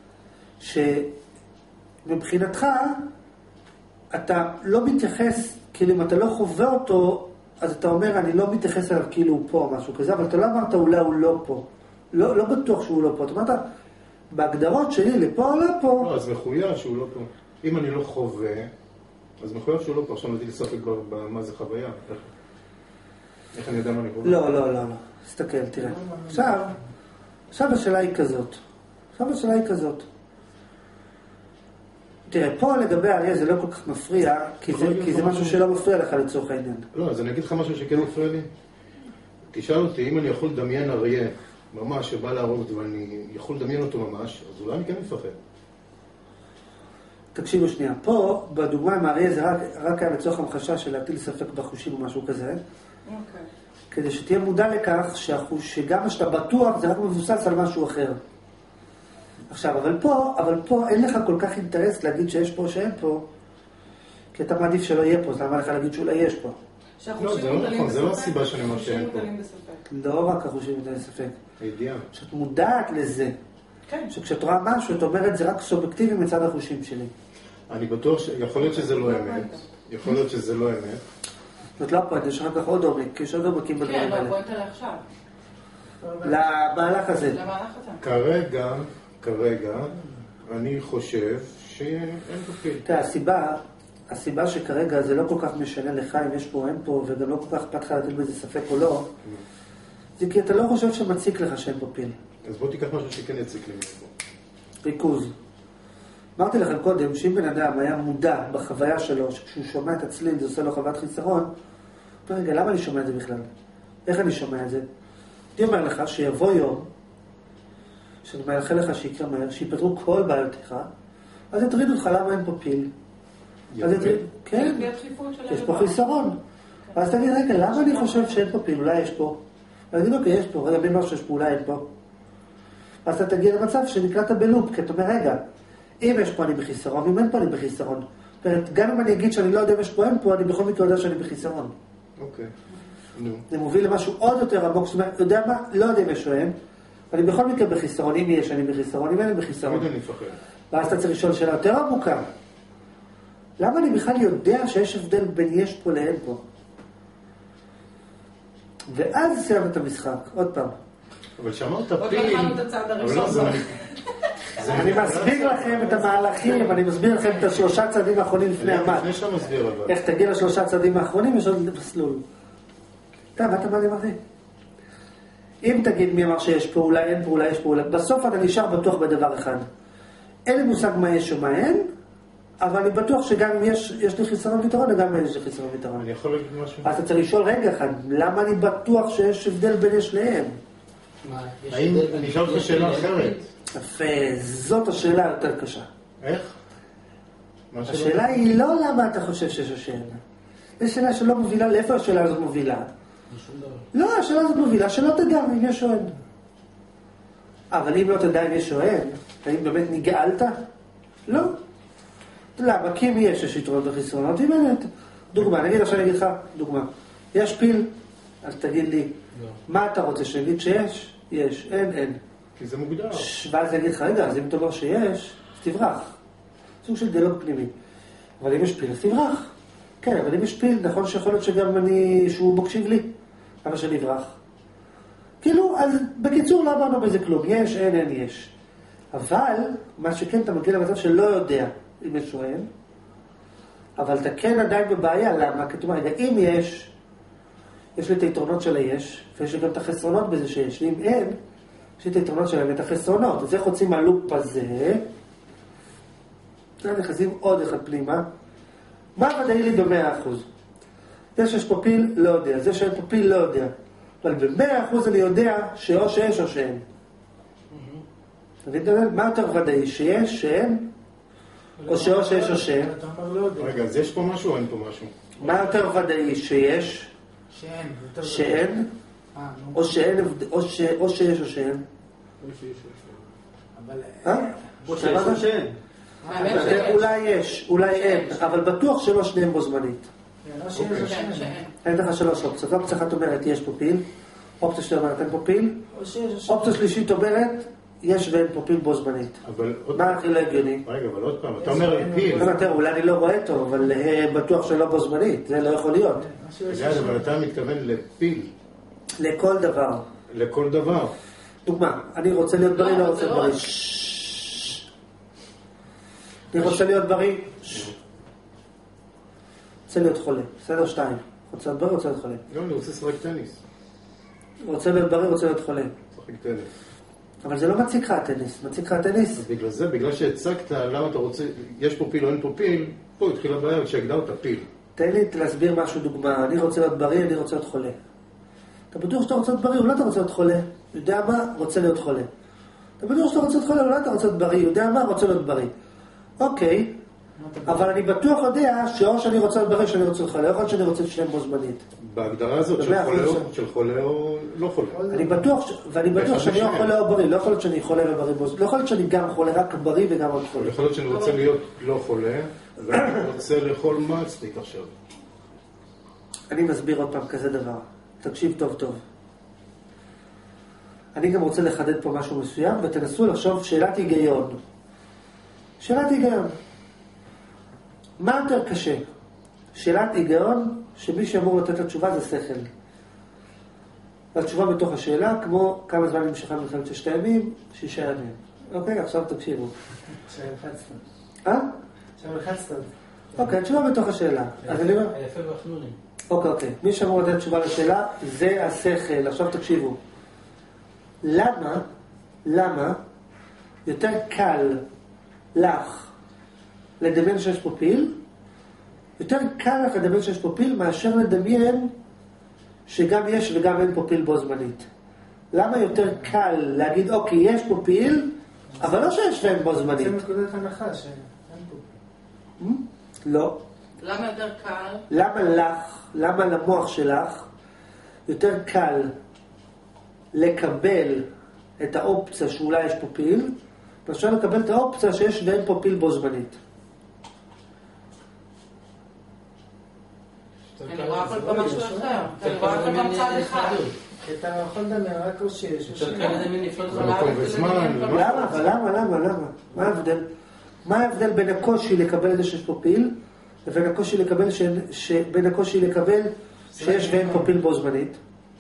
שמבחינתך, אתה לא מתייחס, כאילו אם אתה לא חווה אותו, אז אתה אומר, אני לא מתייחס אליו כאילו הוא פה או משהו כזה, אבל אתה לא אמרת, אולי הוא לא פה. לא, לא בטוח שהוא לא פה. אתה אמרת, בהגדרות שלי, לפה או לא פה. לא, אז מחויב שהוא לא פה. אם אני לא חווה, אז מחויב שהוא לא פה. עכשיו נתתי לספק כבר במה זה חוויה. איך, איך אני יודע מה אני חווה? לא, לא, לא, לא. תסתכל, תראה. עכשיו, עכשיו השאלה היא כזאת. עכשיו השאלה היא כזאת. תראה, פה לגבי האריה זה לא כל כך מפריע, כי זה, כי זה משהו שלא מפריע לך לצורך העניין. לא, אז אני אגיד לך משהו שכן מפריע לי. תשאל אותי, אם אני יכול לדמיין אריה ממש שבא להרוג אותי ואני יכול לדמיין אותו ממש, אז אולי אני כן מפחד. תקשיבו שנייה, פה בדוגמה עם האריה זה רק, רק היה לצורך המחשה של להטיל ספק בחושים או משהו כזה, אוקיי. כדי שתהיה מודע לכך שהחוש, שגם שאתה בטוח זה רק מבוסס על משהו אחר. עכשיו, אבל פה, אבל פה אין לך כל כך אינטרס להגיד שיש פה או שאין פה, כי אתה מעדיף שלא יהיה פה, אז למה לך להגיד שאולי יש פה? לא, זה לא נכון, זה לא הסיבה שאני אומר שאין פה. לא רק החושים מודעים לספק. הידיעה. שאת מודעת לזה, כן. שכשאת רואה משהו, את אומרת, זה רק סובייקטיבי מצד החושים שלי. אני בטוח שיכול להיות שזה לא אמת. יכול להיות שזה לא אמת. זאת לא הפואנטה, יש אחר כך עוד עומק, יש עוד עומקים כן, בדברים לא, האלה. הפואנטה לעכשיו. למהלך הזה. למהלך הזה. כרגע, כרגע, אני חושב שאין פה פיל. תראה, הסיבה, הסיבה שכרגע זה לא כל כך משנה לך אם יש פה או אין פה, וגם לא כל כך אכפת לך לתת בזה ספק או לא, זה כי אתה לא חושב שמציק לך שאין פה פיל. אז בוא תיקח משהו שכן יציק לי מפה. ריכוז. אמרתי לכם קודם, שאם בן אדם היה מודע בחוויה שלו, שכשהוא שומע את הצליל זה עושה לו חוות חיסרון, רגע, למה אני שומע את זה בכלל? איך אני שומע את זה? אני אומר לך שיבוא יום, שאני מאחל לך שיקרה מהר, שיפתרו כל בעיותיך, אז יטריד אותך למה אין פה פיל. אז יטריד, כן, יש פה חיסרון. ואז תגיד, רגע, למה אני חושב שאין פה פיל? אולי יש פה. אז תגיד, אוקיי, יש פה, רגע, בין מה שיש פה, אולי אין פה. אז אתה תגיע למצב שנקראת בלופ, כי אתה אומר, רגע, אם יש פה אני בחיסרון, אם אין פה אני בחיסרון. גם אם אני אגיד שאני לא יודע אם יש פה אין פה, אני בכל מקרה יודע שאני בחיסרון. אוקיי. נו. זה מוביל למשהו עוד יותר עמוק, זאת אומרת, יודע מה? לא יודע אם יש או אין, אני בכל מקרה בחיסרון, אם יש אני בחיסרון, אם אין אני בחיסרון. תמיד אני מפחד. ואז אתה צריך לשאול שאלה יותר עמוקה. למה אני בכלל יודע שיש הבדל בין יש פה לאין פה? ואז סיימת את המשחק, עוד פעם. אבל שאמרת עוד פיל... לא התחלנו את הצעד אבל לא, הראשון. זה... אני מסביר לכם את המהלכים, אני מסביר לכם את השלושה צעדים האחרונים לפני המד. לפני שאתה מסביר אבל. איך תגיע לשלושה צעדים האחרונים, יש עוד מסלול. אתה, מה אתה מה אני אמרתי? אם תגיד מי אמר שיש פה, אולי אין פה, אולי יש פה, אולי... בסוף אתה נשאר בטוח בדבר אחד. אין לי מושג מה יש או מה אין, אבל אני בטוח שגם אם יש, יש לי חיסרון ויתרון, וגם אם יש לי חיסרון ויתרון. אני יכול להגיד משהו? אז אתה צריך לשאול רגע אחד, למה אני בטוח שיש הבדל בין יש להם? מה, יש האם... הבדל בין- אני אשאל אותך שאלה אחרת. יפה, זאת השאלה היותר קשה. איך? מה השאלה? השאלה היא לא למה אתה חושב שיש או שאין. זו שאלה שלא מובילה, לאיפה השאלה הזאת מובילה? שום דבר. לא, השאלה הזאת מובילה, שלא תדע אם יש או אין. אבל אם לא תדע אם יש או אין, האם באמת נגאלת? לא. למה? כי אם יש, יש יתרונות וחסרונות, היא באמת. דוגמה, נגיד עכשיו אני אגיד לך, דוגמה. יש פיל, אז תגיד לי, מה אתה רוצה שנגיד שיש? יש, אין, אין. כי זה מוגדר. ואז אני אגיד לך, רגע, אז אם אתה אומר שיש, אז תברח. סוג של דיאלוג פנימי. אבל אם יש פיל, אז תברח. כן, אבל אם יש פיל, נכון שיכול להיות שגם אני, שהוא מקשיב לי, למה שאני אברח. כאילו, אז בקיצור לא אמרנו בזה כלום, יש, אין, אין, יש. אבל, מה שכן, אתה מגיע למצב שלא יודע אם יש או אין, אבל אתה כן עדיין בבעיה, למה? כי אתה אומר, רגע, אם יש, יש לי את היתרונות של היש, ויש לי גם את החסרונות בזה שיש לי, אם אין, יש לי את היתרונות שלהם ואת החסרונות. אז איך רוצים מהלופ הזה? נכנסים עוד אחד פנימה. מה ודאי לי במאה אחוז? זה שיש פה פיל, לא יודע. זה שאין פה פיל, לא יודע. אבל במאה אחוז אני יודע שאו שיש או שאין. מה יותר ודאי? שיש, שאין? או שאו שיש או שאין? רגע, אז יש פה משהו או אין פה משהו? מה יותר ודאי? שיש? שאין. שאין? או שאין, או שיש או שאין? אבל... אה? או שיש או שאין. אולי יש, אולי אין, אבל בטוח שלא שניהם בו זמנית. אין לך שלוש אופציות. אופציה אחת אומרת יש פה פיל, אופציה שנייה אומרת אין פה פיל, אופציה שלישית אומרת יש ואין פה פיל בו זמנית. מה הכי לא הגיוני? רגע, אבל עוד פעם, אתה אומר פיל. אולי אני לא רואה טוב, אבל בטוח שלא בו זמנית, זה לא יכול להיות. אבל אתה מתכוון לפיל. לכל דבר. לכל דבר. דוגמה, אני רוצה להיות בריא, לא רוצה בריא. אני רוצה להיות בריא. רוצה להיות חולה. בסדר שתיים. רוצה להיות בריא, רוצה להיות חולה. לא, אני רוצה לשחק טניס. רוצה להיות בריא, רוצה להיות חולה. לשחק טניס. אבל זה לא מציג לך הטניס. מציג לך הטניס. אז בגלל זה, בגלל שהצגת למה אתה רוצה, יש פה פיל או אין פה פיל, פה התחילה הבעיה כשהגדרת פיל. תן לי להסביר משהו דוגמה. אני רוצה להיות בריא, אני רוצה להיות חולה. אתה בטוח שאתה רוצה להיות בריא, אולי אתה רוצה להיות חולה. יודע מה? רוצה להיות חולה. אתה בטוח שאתה רוצה להיות חולה, אולי אתה רוצה להיות בריא. יודע מה? רוצה להיות בריא. אוקיי, אבל אני בטוח יודע שאו שאני רוצה להיות בריא, שאני רוצה להיות חולה, או יכול שאני רוצה לשלם בו זמנית. בהגדרה הזאת של חולה או לא חולה. אני בטוח, ואני בטוח שאני לא חולה או בריא, לא יכול להיות שאני חולה ובריא בו זמנית. לא יכול להיות שאני גם חולה, רק בריא וגם עוד חולה. יכול להיות שאני רוצה להיות לא חולה, ואני רוצה לאכול מסטיק עכשיו. אני מסביר עוד פעם כזה דבר. תקשיב טוב טוב. אני גם רוצה לחדד פה משהו מסוים, ותנסו לחשוב שאלת היגיון. שאלת היגיון. מה יותר קשה? שאלת היגיון, שמי שאמור לתת התשובה זה שכל. והתשובה בתוך השאלה, כמו כמה זמן נמשכה מלחמת ששת הימים, שישה ימים. אוקיי, עכשיו תקשיבו. עכשיו לחצת. אה? עכשיו לחצת. אוקיי, התשובה בתוך השאלה. אז אני אומר... היפה והחנונים. אוקיי, אוקיי. מי שאמור לתת תשובה לשאלה, זה השכל. עכשיו תקשיבו. למה, למה יותר קל לך לדמיין שיש פה פיל, יותר קל לך לדמיין שיש פה פיל מאשר לדמיין שגם יש וגם אין פה פיל בו זמנית. למה יותר קל להגיד, אוקיי, יש פה פיל, אבל לא שיש ואין בו זמנית? זה נקודת הנחה שאין פה פיל. לא. למה יותר קל? למה לך, למה למוח שלך יותר קל לקבל את האופציה שאולי יש פה פיל, מאשר לקבל את האופציה שיש ואין פה פיל בו זמנית? אני רואה כל פעם משהו אחר. אני רואה כל פעם צד אחד. כי אתה יכול לדמיין רק או שיש או שאין. למה? למה? למה? למה? מה ההבדל? מה ההבדל בין הקושי לקבל את זה שיש פה פיל, לבין הקושי לקבל בין הקושי לקבל שיש ואין פה פיל בו זמנית?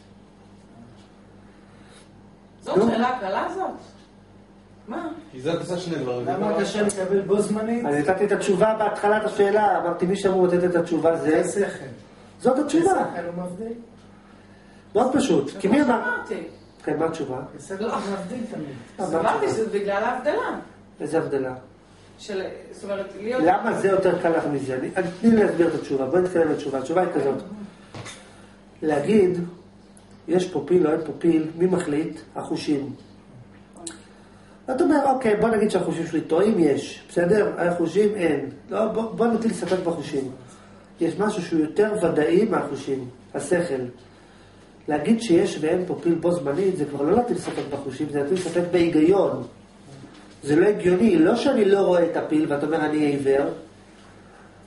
זאת שאלה קלה זאת. מה? כי זה עושה שני דברים. למה קשה לקבל בו זמנית? אני נתתי את התשובה בהתחלת השאלה, אמרתי מי שאמור לתת את התשובה זה... זה שכל. זאת התשובה. שכל הוא מבדיל. מאוד פשוט. כי מי אמר? אמרתי. כן, מה התשובה? שכל הוא מבדיל תמיד. אמרתי שזה בגלל ההבדלה. איזה הבדלה? של, זאת אומרת, להיות... למה זה יותר קל לך מזה? אני- אני- תני לי להסביר את התשובה, בואי נתקדם לתשובה. התשובה היא כזאת. להגיד, יש פה פיל או אין פה פיל, מי מחליט? החושים. אתה אומר, אוקיי, בוא נגיד שהחושים שלי טועים, יש. בסדר? החושים אין. לא, בוא, בוא נתחיל לספק בחושים. יש משהו שהוא יותר ודאי מהחושים, השכל. להגיד שיש ואין פה פיל בו זמנית, זה כבר לא להטיל ספק בחושים, זה להטיל ספק בהיגיון. זה לא הגיוני, לא שאני לא רואה את הפיל, ואתה אומר אני עיוור,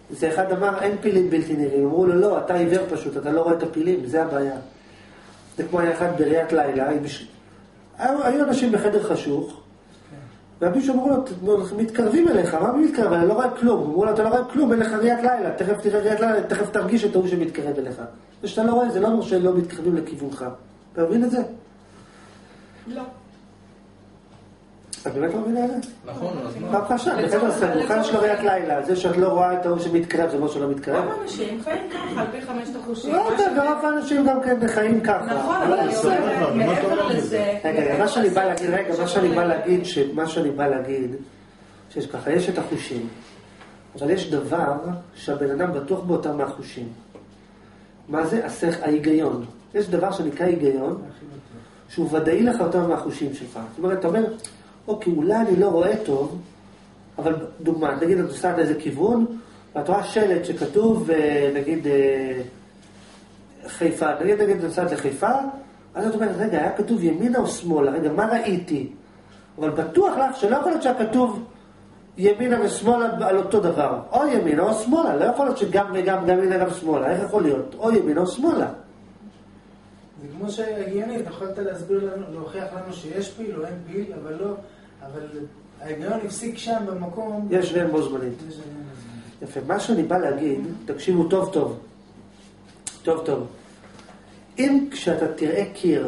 זה אחד אמר, אין פילים בלתי נראים. אמרו לו, לא, אתה עיוור פשוט, אתה לא רואה את הפילים, זה הבעיה. זה כמו היה אחד בראיית לילה, היו אנשים בחדר חשוך, והמישהו אמרו לו, מתקרבים אליך, מה מתקרב? אני לא רואה כלום. אמרו לו, אתה לא רואה כלום, אין לך ראיית לילה, תכף תראה ראיית לילה, תכף תרגיש את ההוא שמתקרב אליך. ושאתה לא רואה, זה לא אומר שלא מתקרבים לכיוונך. אתה מבין את זה? לא. את באמת לא מבינה את זה? נכון, אז מה? פעם חשב, בחדר סגור, כאן יש לו ראיית לילה, זה שאת לא רואה את ההוא שמתקרב, זה לא שלא מתקרב. רוב האנשים חיים ככה, על פי חמשת החושים. לא יודע, ורוב האנשים גם כן חיים ככה. נכון, אבל אני אומרת, מעבר לזה... רגע, מה שאני בא להגיד, רגע, מה שאני בא להגיד, מה שאני בא להגיד, שיש ככה, יש את החושים, אבל יש דבר שהבן אדם בטוח באותם מהחושים. מה זה? ההיגיון. יש דבר שנקרא היגיון, שהוא ודאי לך אותם מהחושים שלך. זאת אומרת, אתה אומר, אוקיי, אולי אני לא רואה טוב, אבל דוגמה, נגיד, את עושה לאיזה כיוון, ואת רואה שלט שכתוב, נגיד, חיפה, נגיד, נגיד, את עושה לחיפה, אז את אומרת, רגע, היה כתוב ימינה או שמאלה, רגע, מה ראיתי? אבל בטוח לך שלא יכול להיות שכתוב ימינה ושמאלה על אותו דבר, או ימינה או שמאלה, לא יכול להיות שגם וגם, גם ימינה גם שמאלה, איך יכול להיות? או ימינה או שמאלה. זה כמו שהגיונית, יכולת להסביר לנו, להוכיח לנו שיש פיל או אין פיל, אבל לא, אבל ההגיון הפסיק שם במקום. יש ואין בו זמנית. יפה, מה שאני בא להגיד, תקשיבו טוב טוב, טוב טוב. אם כשאתה תראה קיר,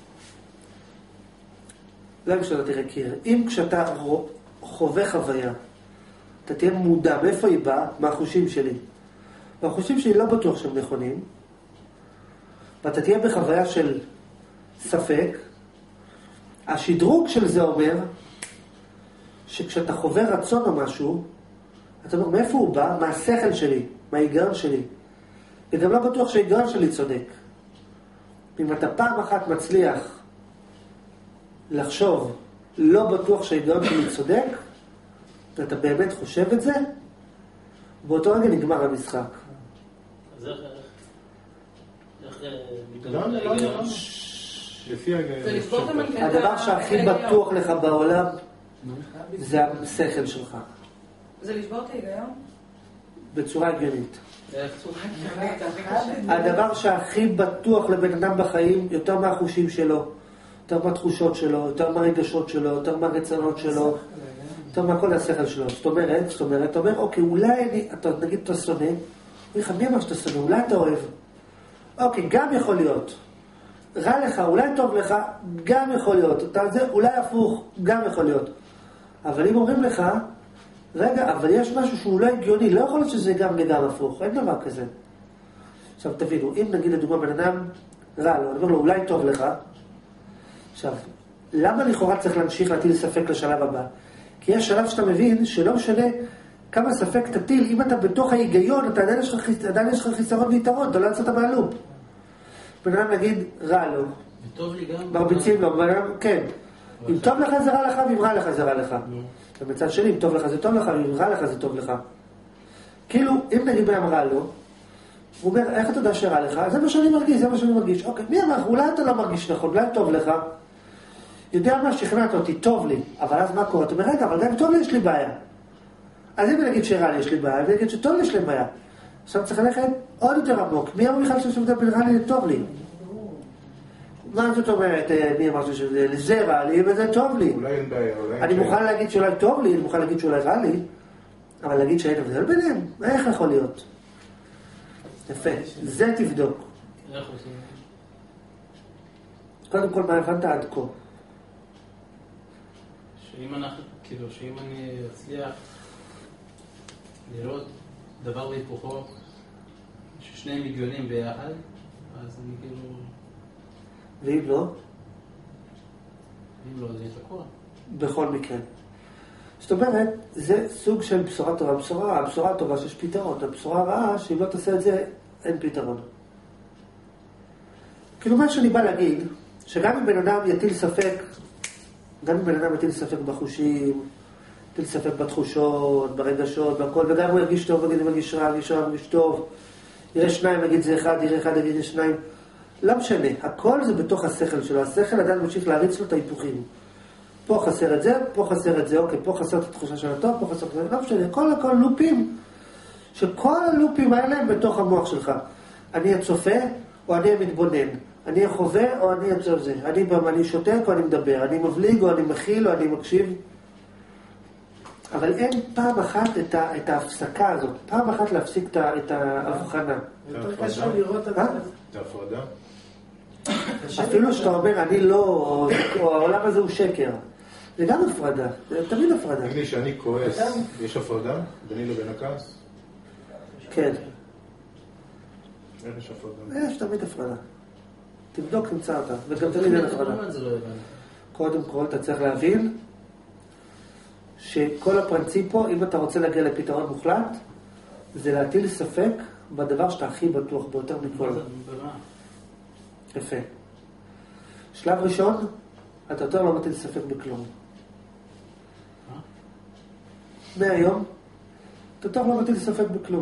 לא כשאתה תראה קיר, אם כשאתה חווה חוויה, אתה תהיה מודע, מאיפה היא באה? מהחושים שלי. והחושים שלי לא בטוח שהם נכונים, ואתה תהיה בחוויה של ספק, השדרוג של זה אומר, שכשאתה חווה רצון או משהו, אתה אומר, מאיפה הוא בא? מהשכל שלי, מההיגיון שלי. וגם לא בטוח שההיגיון שלי צודק. אם אתה פעם אחת מצליח לחשוב, לא בטוח שההיגיון שלי צודק, ואתה באמת חושב את זה, באותו רגע נגמר המשחק. אז איך... איך... לא, לא, לא. לפי ההיגיון. הדבר שהכי בטוח לך בעולם, זה השכל שלך. זה לשבור את ההיגיון? בצורה הגיונית. הדבר שהכי בטוח לבן אדם בחיים, יותר מהחושים שלו, יותר מהתחושות שלו, יותר מהרגשות שלו, יותר מהרצונות שלו, יותר מהכל השכל שלו. זאת אומרת, זאת אומרת, אתה אומר, אוקיי, אולי אני, אתה נגיד אתה שונא, אני לך, מי אמר שאתה שונא? אולי אתה אוהב. אוקיי, גם יכול להיות. רע לך, אולי טוב לך, גם יכול להיות. אתה, זה, אולי הפוך, גם יכול להיות. אבל אם אומרים לך, רגע, אבל יש משהו שהוא לא הגיוני, לא יכול להיות שזה גם וגם הפוך, אין דבר כזה. עכשיו תבינו, אם נגיד לדוגמה בן אדם רע לו, אני אומר לו, אולי טוב לך, עכשיו, למה לכאורה צריך להמשיך להטיל ספק לשלב הבא? כי יש שלב שאתה מבין שלא משנה כמה ספק תטיל, אם אתה בתוך ההיגיון, אתה עדיין יש לך, עדיין יש לך חיסרון ויתרון, אתה לא יצאת מהלופ. בן אדם נגיד רע לו, וטוב לי גם... מרביצים לו, בן אדם, כן. אם טוב לך זה רע לך, ואם רע לך זה רע לך. ובצד שני, אם טוב לך זה טוב לך, ואם רע לך זה טוב לך. כאילו, אם נגיד בן רע לו, הוא אומר, איך אתה יודע שרע לך? זה מה שאני מרגיש, זה מה שאני מרגיש. אוקיי, מי אמר? אולי אתה לא מרגיש נכון, אולי טוב לך. יודע מה, שכנעת אותי, טוב לי. אבל אז מה קורה? אתה אומר, רגע, אבל גם טוב לי יש לי בעיה. אז אם נגיד שרע לי יש לי בעיה, ונגיד שטוב לי יש לי בעיה. עכשיו צריך ללכת עוד יותר עמוק. מי אמר בכלל שזה בין רע לי לטוב לי? מה זאת אומרת, מי אמר שזה רע לי וזה טוב לי? אולי אין בעיה, אולי... אני מוכן להגיד שאולי טוב לי, אני מוכן להגיד שאולי רע לי, אבל להגיד שאין הבדל ביניהם, איך יכול להיות? יפה, זה תבדוק. איך עושים? קודם כל, מה הבנת עד כה? שאם אנחנו, כאילו, שאם אני אצליח לראות דבר והיפוכו, ששניהם הגיונים ביחד, אז אני כאילו... ואם לא? אם לא, זה יהיה תקוע. בכל מקרה. זאת אומרת, זה סוג של בשורה טובה. הבשורה, הבשורה הטובה שיש פתרון. הבשורה הרעה, שאם לא תעשה את זה, אין פתרון. כאילו מה שאני בא להגיד, שגם אם בן אדם יטיל ספק, גם אם בן אדם יטיל ספק בחושים, יטיל ספק בתחושות, ברגשות, בכל, וגם הוא ירגיש טוב, יגיד, ירגיש רע, ירגיש רע, ירגיש טוב, יראה שניים, יגיד זה אחד, יראה אחד, יגיד זה שניים. לא משנה, הכל זה בתוך השכל שלו. השכל עדיין ממשיך להריץ לו את ההיפוכים. פה חסר את זה, פה חסר את זה, אוקיי, פה חסר את התחושה של הטוב, פה חסר את זה, לא משנה, כל הכל לופים שכל הלופים האלה הם בתוך המוח שלך. אני הצופה או אני המתבונן. אני החווה או אני הצופה זה. אני, אני שותק או אני מדבר. אני מבליג או אני מכיל או אני מקשיב. אבל אין פעם אחת את, ה, את ההפסקה הזאת. פעם אחת להפסיק את ההבחנה. יותר קשה לראות את זה. את ההפרדה? אפילו שאתה אומר, אני לא, או העולם הזה הוא שקר. זה גם הפרדה, זה תמיד הפרדה. תגיד לי שאני כועס, יש הפרדה ביני לבין הכעס? כן. איך יש הפרדה? יש תמיד הפרדה. תבדוק, תמצא אותה, וגם תמיד אין הפרדה. קודם כל, אתה צריך להבין שכל הפרינציפ פה, אם אתה רוצה להגיע לפתרון מוחלט, זה להטיל ספק בדבר שאתה הכי בטוח ביותר מכל. יפה. שלב ראשון, אתה יותר לא מטיל ספק בכלום. מהיום, אתה יותר לא מטיל ספק בכלום.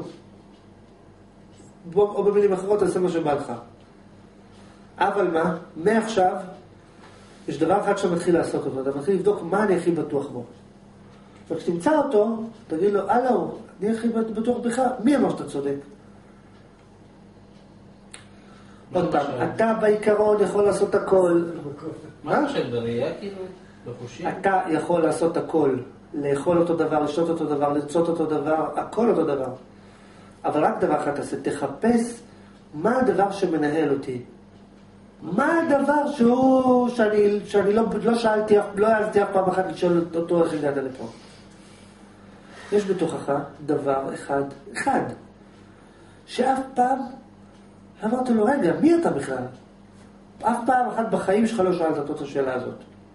או במילים אחרות, תעשה מה שבא לך. אבל מה? מעכשיו, יש דבר אחד שאתה מתחיל לעשות אותו. אתה מתחיל לבדוק מה אני הכי בטוח בו. וכשתמצא אותו, תגיד לו, הלו, אני הכי בטוח בך. מי אמר שאתה צודק? עוד פעם, אתה בעיקרון יכול לעשות הכל. מה אתה חושב בראייה כאילו? בחושים? אתה יכול לעשות הכל. לאכול אותו דבר, לשתות אותו דבר, לרצות אותו דבר, הכל אותו דבר. אבל רק דבר אחד תעשה, תחפש מה הדבר שמנהל אותי. מה הדבר שהוא, שאני, שאני לא, לא שאלתי, לא העזתי אף פעם אחת לשאול אותו איך הגעת לפה. יש בתוכך דבר אחד, אחד, שאף פעם אמרתי לו, רגע, מי אתה בכלל? אף פעם אחת בחיים שלך לא שאלת אותו את השאלה הזאת.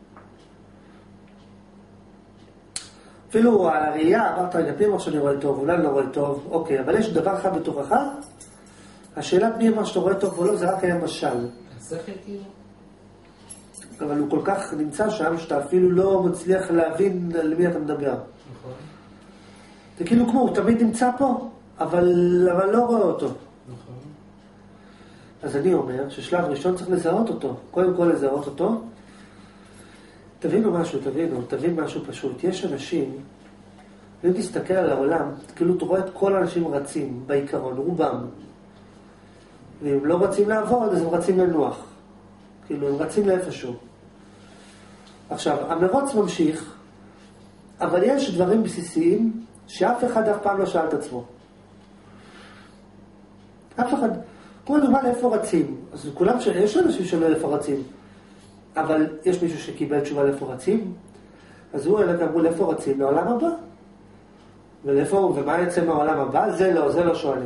אפילו הראייה, אמרת, רגע, מי אמר שאני רואה טוב, אולי אני לא רואה טוב, אוקיי, אבל יש דבר אחד בתוכך, השאלה מי אמר שאתה רואה טוב או לא, זה רק היה משל. השכל כאילו? אבל הוא כל כך נמצא שם, שאתה אפילו לא מצליח להבין על מי אתה מדבר. נכון. זה כאילו כמו, הוא תמיד נמצא פה, אבל, אבל לא רואה אותו. נכון. אז אני אומר ששלב ראשון צריך לזהות אותו. קודם כל לזהות אותו. תבינו משהו, תבינו, תבין משהו פשוט. יש אנשים, אם תסתכל על העולם, כאילו אתה רואה את כל האנשים רצים בעיקרון, רובם. ואם לא רצים לעבוד, אז הם רצים לנוח. כאילו, הם רצים לאיפשהו. עכשיו, המרוץ ממשיך, אבל יש דברים בסיסיים שאף אחד אף פעם לא שאל את עצמו. אף אחד, כמו דוגמה לאיפה רצים. אז כולם, ש... יש אנשים שלא לאיפה רצים. אבל יש מישהו שקיבל תשובה לאיפה רצים, אז הוא אלא אמרו לאיפה רצים, לעולם הבא. ולאיפה הוא, ומה יצא מהעולם הבא? זה לא, זה לא שואלים.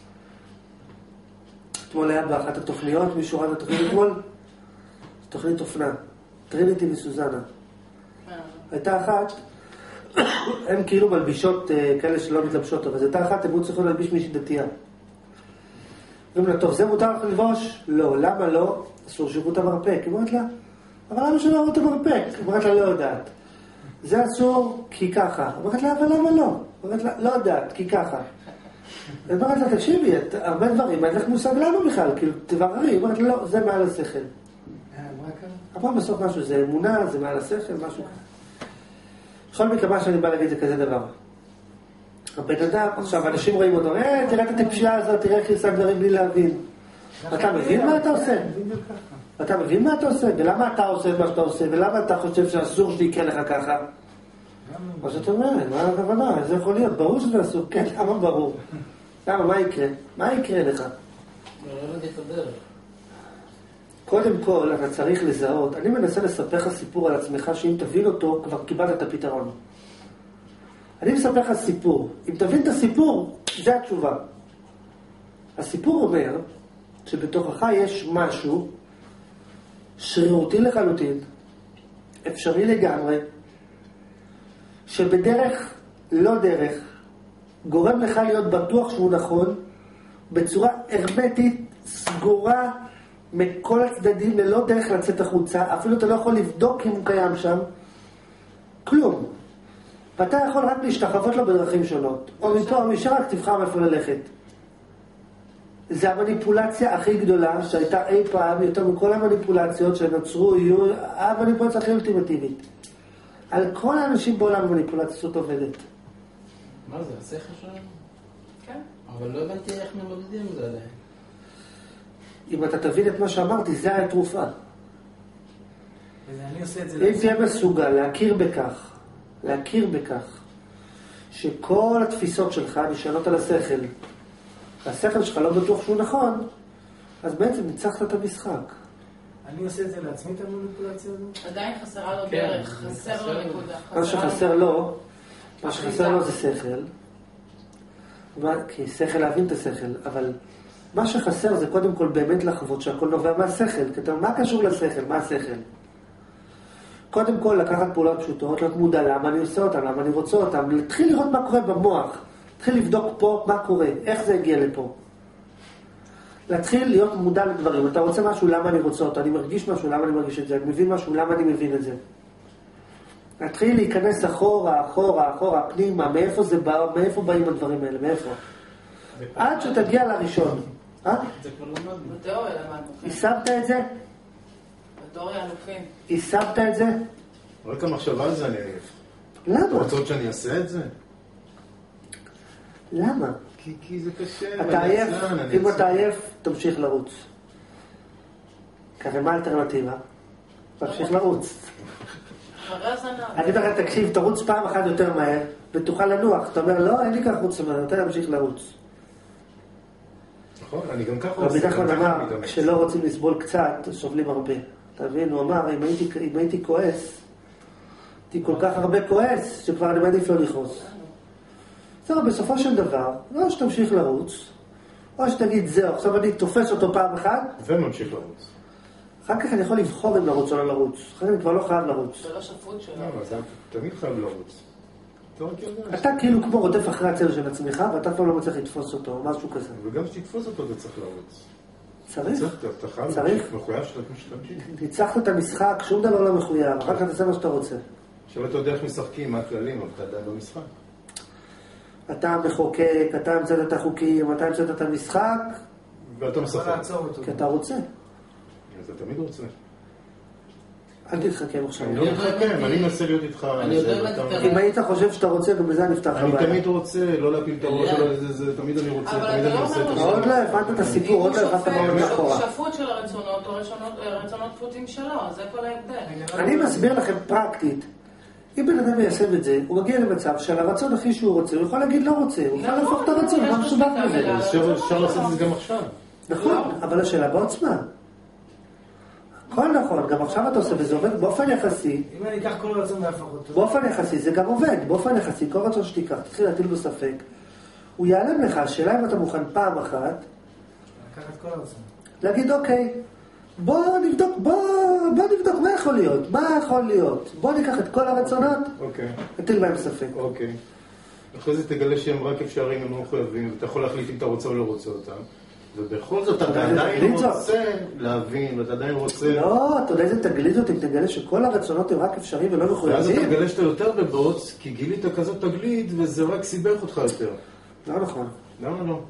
אתמול היה באחת התוכניות, מישהו ראה את התוכנית אתמול, תוכנית אופנה, טריניטי וסוזנה. הייתה אחת, הן כאילו מלבישות כאלה שלא מתלבשות, אבל זו הייתה אחת, הם צריכים להלביש מישהי דתייה. אומרים לה, טוב, זה מותר לך ללבוש? לא, למה לא? אסור שירות המרפק. היא אומרת לה, אבל למה שלא אמרת המרפק? היא אומרת לה, לא יודעת. זה אסור כי ככה. היא אומרת לה, אבל למה לא? היא אומרת לה, לא יודעת, כי ככה. היא אומרת לה, תקשיבי, הרבה דברים, אין לך מושג לנו בכלל, כאילו, תבררי. היא אומרת לה, לא, זה מעל השכל. אבל בסוף משהו, זה אמונה, זה מעל השכל, משהו כזה. בכל מקרה, מה שאני בא להגיד זה כזה דבר. הבן אדם, עכשיו, אנשים רואים אותו, אה, תראה את הטיפשייה הזאת, תראה איך יעשה דברים בלי להבין. אתה מבין מה אתה עושה? אתה מבין מה אתה עושה? ולמה אתה עושה את מה שאתה עושה? ולמה אתה חושב שאסור שיקרה לך ככה? מה שאתה אומר, מה הכוונה? זה יכול להיות, ברור שזה אסור, כן, למה ברור? למה, מה יקרה? מה יקרה לך? קודם כל, אתה צריך לזהות, אני מנסה לספר לך סיפור על עצמך, שאם תבין אותו, כבר קיבלת את הפתרון. אני מספר לך סיפור. אם תבין את הסיפור, זה התשובה. הסיפור אומר שבתוכך יש משהו שרירותי לחלוטין, אפשרי לגמרי, שבדרך, לא דרך, גורם לך להיות בטוח שהוא נכון, בצורה הרמטית, סגורה, מכל הצדדים, ללא דרך לצאת החוצה, אפילו אתה לא יכול לבדוק אם הוא קיים שם, כלום. ואתה יכול רק להשתחוות לו בדרכים שונות, או מפה או משם, רק תבחר מאיפה ללכת. זה המניפולציה הכי גדולה שהייתה אי פעם, יותר מכל המניפולציות שנוצרו, יהיו המניפולציה הכי אולטימטיבית. על כל האנשים בעולם המניפולציה הזאת עובדת. מה זה, השכל שלנו? כן. אבל לא הבנתי איך מבודדים את זה עדיין. אם אתה תבין את מה שאמרתי, זה התרופה. אני עושה את זה... אם תהיה מסוגל להכיר בכך, להכיר בכך, שכל התפיסות שלך נשענות על השכל, והשכל שלך לא בטוח שהוא נכון, אז בעצם ניצחת את המשחק. אני עושה את זה לעצמי, את המניפולציה הזאת? עדיין חסרה לו דרך, חסר לו נקודה. מה שחסר לו, מה שחסר לו זה שכל, כי שכל להבין את השכל, אבל מה שחסר זה קודם כל באמת לחוות שהכל נובע מהשכל, כי אתה אומר, מה קשור לשכל? מה השכל? קודם כל לקחת פעולות פשוטות, להיות מודע למה אני עושה אותם, למה אני רוצה אותם, להתחיל לראות מה קורה במוח, להתחיל לבדוק פה מה קורה, איך זה הגיע לפה. להתחיל להיות מודע לדברים, אתה רוצה משהו, למה אני רוצה אותו, אני מרגיש משהו, למה אני מרגיש את זה, אני מבין משהו, למה אני מבין את זה. להתחיל להיכנס אחורה, אחורה, אחורה, פנימה, מאיפה זה בא, מאיפה באים הדברים האלה, מאיפה. עד שתגיע לראשון. אה? זה כבר למדנו. בתיאוריה למדנו. יישמת את זה? בתיאוריה אלופים. יישמת את זה? רק המחשבה על זה אני עייף. למה? אתה רוצה שאני אעשה את זה? למה? כי, כי זה קשה. אתה עייף, אם אתה עייף, תמשיך לרוץ. ככה, מה האלטרנטיבה? תמשיך לרוץ. אחרי הזנב. אני אומר לך, תקשיב, תרוץ פעם אחת יותר מהר, ותוכל לנוח. אתה אומר, לא, אין לי כך רוץ מהר, אתה להמשיך לרוץ. נכון, אני גם ככה רבי נחמן אמר, כשלא רוצים לסבול קצת, סובלים הרבה. אתה מבין? הוא אמר, אם הייתי, אם הייתי כועס, הייתי כל כך הרבה כועס, שכבר אני מעדיף לא לכעוס. זהו, בסופו של דבר, לא שתמשיך לרוץ, או שתגיד, זהו, עכשיו אני תופס אותו פעם אחת, וממשיך לרוץ. אחר כך אני יכול לבחור אם לרוץ או לא לרוץ. אחר כך אני כבר לא חייב לרוץ. זה לא שפוט שלו. למה? אתה תמיד חייב לרוץ. אתה רק יודע. אתה כאילו כמו רודף אחרי הצל של עצמך, ואתה כבר לא מצליח לתפוס אותו, או משהו כזה. וגם שתתפוס אותו אתה צריך לרוץ. צריך? אתה חייב, צריך? מחויב שאתה תמשיך. ניצחת את המשחק, שום דבר לא מחויב, אחר כך תעשה מה שאתה רוצה. עכשיו אתה יודע איך משחקים, מה הכללים, אבל אתה עדיין במשחק. אתה מחוקק, אתה המצאת את החוקים, אתה המצאת את המשחק, ואתה משחק. כי אתה רוצה. אתה תמיד רוצה. אל תתחכם עכשיו. אני לא מתחכם, אני מנסה להיות איתך. אני יודע מה אתה... אם היית חושב שאתה רוצה, גם בזה נפתח אני הבעיה. תמיד רוצה, לא להפיל את הראש, תמיד אני רוצה, תמיד אני עושה את זה. עוד לא הבנת את הסיפור, עוד לא הבנת מה עומד מאחורה. שפוט של הרצונות או רצונות פוטים שלו, זה כל ההבדל. אני מסביר לכם פרקטית. אם בן אדם מיישם את זה, הוא מגיע למצב שעל הרצון הכי שהוא רוצה, הוא יכול להגיד לא רוצה, הוא יכול להפוך את הרצון, מה מסובך מזה? אפשר לעשות את זה גם עכשיו. נכון, אבל השאלה בעוצמה. הכל נכון, גם עכשיו אתה עושה, וזה עובד באופן יחסי. אם אני אקח כל רצון והפך אותו. באופן יחסי, זה גם עובד, באופן יחסי, כל רצון שתיקח, תתחיל להטיל בו ספק. הוא יעלם לך, השאלה אם אתה מוכן פעם אחת, לקחת כל הרצון. להגיד אוקיי, בוא נבדוק, בוא, בוא נבדוק מה יכול להיות, מה יכול להיות. בוא ניקח את כל הרצונות, אוקיי. נטיל בהם ספק. אוקיי. אחרי זה תגלה שהם רק אפשריים, הם לא מחויבים, ואתה יכול להחליט אם אתה רוצה או לא רוצה אותם. ובכל זאת אתה עדיין רוצה להבין, ואתה עדיין רוצה... לא, אתה יודע איזה תגלית זאת, אם תגלה שכל הרצונות הם רק אפשריים ולא מחויבים. ואז אתה תגלה שאתה יותר בבוץ, כי גילית כזאת תגלית, וזה רק סיבך אותך יותר. לא נכון. למה לא?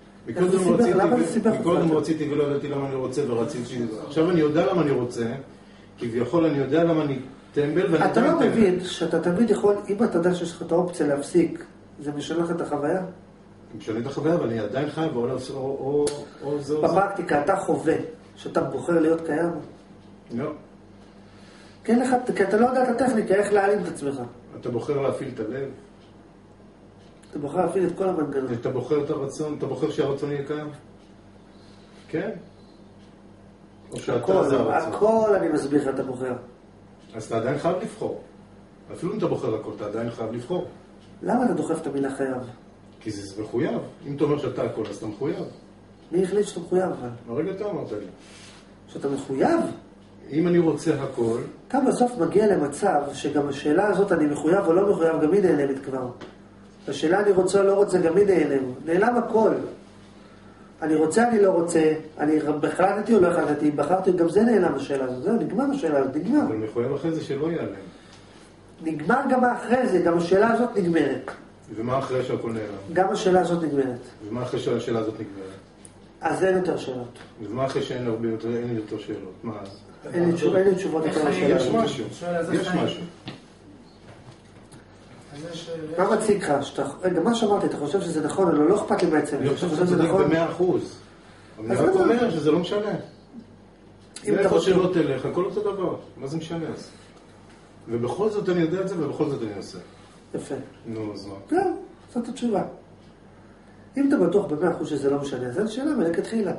מקודם רציתי ולא ידעתי למה אני רוצה ורציתי... עכשיו אני יודע למה אני רוצה, כביכול אני יודע למה אני טמבל ואני... אתה לא מבין שאתה תמיד יכול, אם אתה יודע שיש לך את האופציה להפסיק, זה משנה לך את החוויה? אני משנה את החוויה, אבל אני עדיין חייב, או זה או זה. בפרקטיקה אתה חווה שאתה בוחר להיות קיים? לא. כן לך, כי אתה לא יודע את הטכניקה, איך להעלים את עצמך. אתה בוחר להפעיל את הלב. אתה בוחר להפעיל את כל המנגנון. אתה בוחר את הרצון, אתה בוחר שהרצון יהיה קיים? כן? או שאתה זה הרצון? הכל אני מסביר לך, אתה בוחר. אז אתה עדיין חייב לבחור. אפילו אם אתה בוחר הכל, אתה עדיין חייב לבחור. למה אתה דוחף את המילה חייב? כי זה מחויב. אם אתה אומר שאתה הכל, אז אתה מחויב. מי החליט שאתה מחויב? הרגע אתה אמרת לי. שאתה מחויב? אם אני רוצה הכל... אתה בסוף מגיע למצב שגם השאלה הזאת, אני מחויב או לא מחויב, גם היא נעלמת כבר. השאלה אני רוצה או לא רוצה, גם היא נעלם. נעלם הכל. אני רוצה, אני לא רוצה, אני החלטתי או לא החלטתי, בחרתי, גם זה נעלם השאלה הזאת. זהו, נגמר השאלה הזאת, נגמר. אבל מחויב אחרי זה שלא ייעלם. נגמר גם אחרי זה, גם השאלה הזאת נגמרת. ומה אחרי שהכל נעלם? גם השאלה הזאת נגמרת. ומה אחרי שהשאלה הזאת נגמרת? אז אין יותר שאלות. ומה אחרי שאין הרבה יותר, אין יותר שאלות? מה אז? אין לי תשובות יותר לשאלה. יש משהו, יש משהו. מה מציג לך? רגע, מה שאמרתי, אתה חושב שזה נכון, אבל לא אכפת לי בעצם. אני חושב שזה צודק במאה אחוז. אני רק אומר שזה לא משנה. אם איפה שלא תלך, הכל אותו דבר. מה זה משנה אז? ובכל זאת אני יודע את זה, ובכל זאת אני עושה. יפה. נו, אז מה? כן, זאת התשובה. אם אתה בטוח במאה אחוז שזה לא משנה, אז אין שאלה מלכתחילה.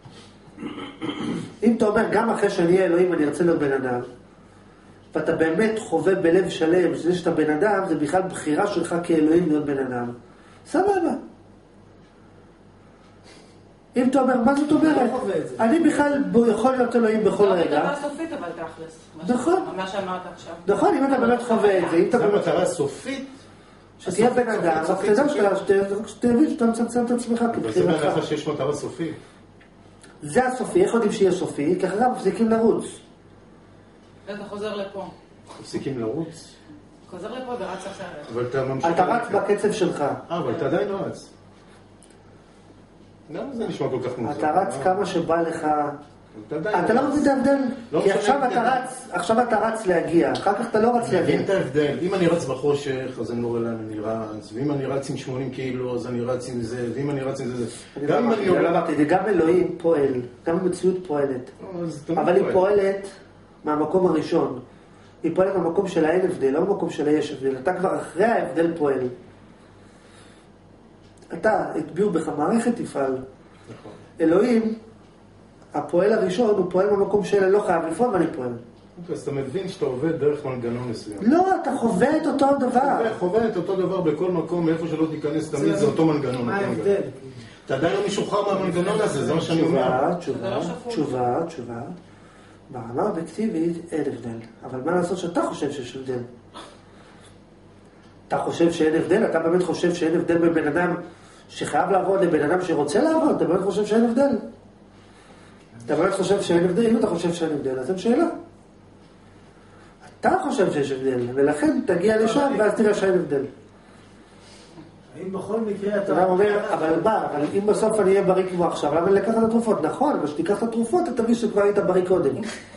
אם אתה אומר, גם אחרי שאני אהיה אלוהים, אני ארצה להיות בן אדם, ואתה באמת חווה בלב שלם, שזה שאתה בן אדם, זה בכלל בחירה שלך כאלוהים להיות בן אדם. סבבה. אם אתה אומר, מה זאת אומרת? אני בכלל יכול להיות אלוהים בכל רגע. לא מטרה סופית, אבל תכלס. נכון. מה שאמרת עכשיו. נכון, אם אתה באמת חווה את זה. זה המטרה הסופית. שתהיה בן אדם, רק תדע שתבין שאתה מצמצם את עצמך כבחירתך. זה בהנחה שיש מטרה סופית. זה הסופי, איך יודעים שיהיה סופי? כי אחריו מפסיקים לרוץ. אתה חוזר לפה. מפסיקים לרוץ? חוזר לפה ורץ אחרת. אבל אתה ממשיך... אתה רץ בקצב שלך. אה, אבל אתה עדיין רץ. למה זה נשמע כל כך מוזר? אתה רץ כמה שבא לך... אתה לא מבין את ההבדל? כי עכשיו אתה רץ, עכשיו אתה רץ להגיע, אחר כך אתה לא רץ להגיע. מבין את ההבדל. אם אני רץ בחושך, אז אני לא רואה לאן אני רץ, ואם אני רץ עם שמונים קילו, אז אני רץ עם זה, ואם אני רץ עם זה, זה... גם אם אני לא אמרתי, זה גם אלוהים פועל, גם המציאות פועלת. אבל היא פועלת מהמקום הראשון. היא פועלת מהמקום של האין הבדל, לא מהמקום של היש הבדל. אתה כבר אחרי ההבדל פועל. אתה, התביאו בך מערכת תפעל. אלוהים, הפועל הראשון, הוא פועל במקום של לא חייב לפעול, ואני פועל. אוקיי, אז אתה מבין שאתה עובד דרך מנגנון מסוים. לא, אתה חווה את אותו דבר. אתה חווה את אותו דבר בכל מקום, מאיפה שלא תיכנס, תמיד זה אותו מנגנון. מה ההבדל? אתה עדיין לא משוחרר מהמנגנון הזה, זה מה שאני אומר. תשובה, תשובה, תשובה. ברמה אובייקטיבית אין הבדל. אבל מה לעשות שאתה חושב שיש הבדל? אתה חושב שאין הבדל? אתה באמת חושב שאין הבדל בין בן אדם שחייב לעבוד לבן אדם שרוצה לעבוד? אתה באמת חושב שאין הבדל? אתה באמת חושב שאין הבדל? אם אתה חושב שאין הבדל, אז אין שאלה. אתה חושב שיש הבדל, ולכן תגיע לשם ואז תראה שאין הבדל. האם בכל מקרה אתה... אתה אומר, אבל מה, אבל אם בסוף אני אהיה בריא כמו עכשיו, למה לקחת את התרופות? נכון, אבל שתיקח את התרופות, אתה תבין שכבר היית בריא קודם.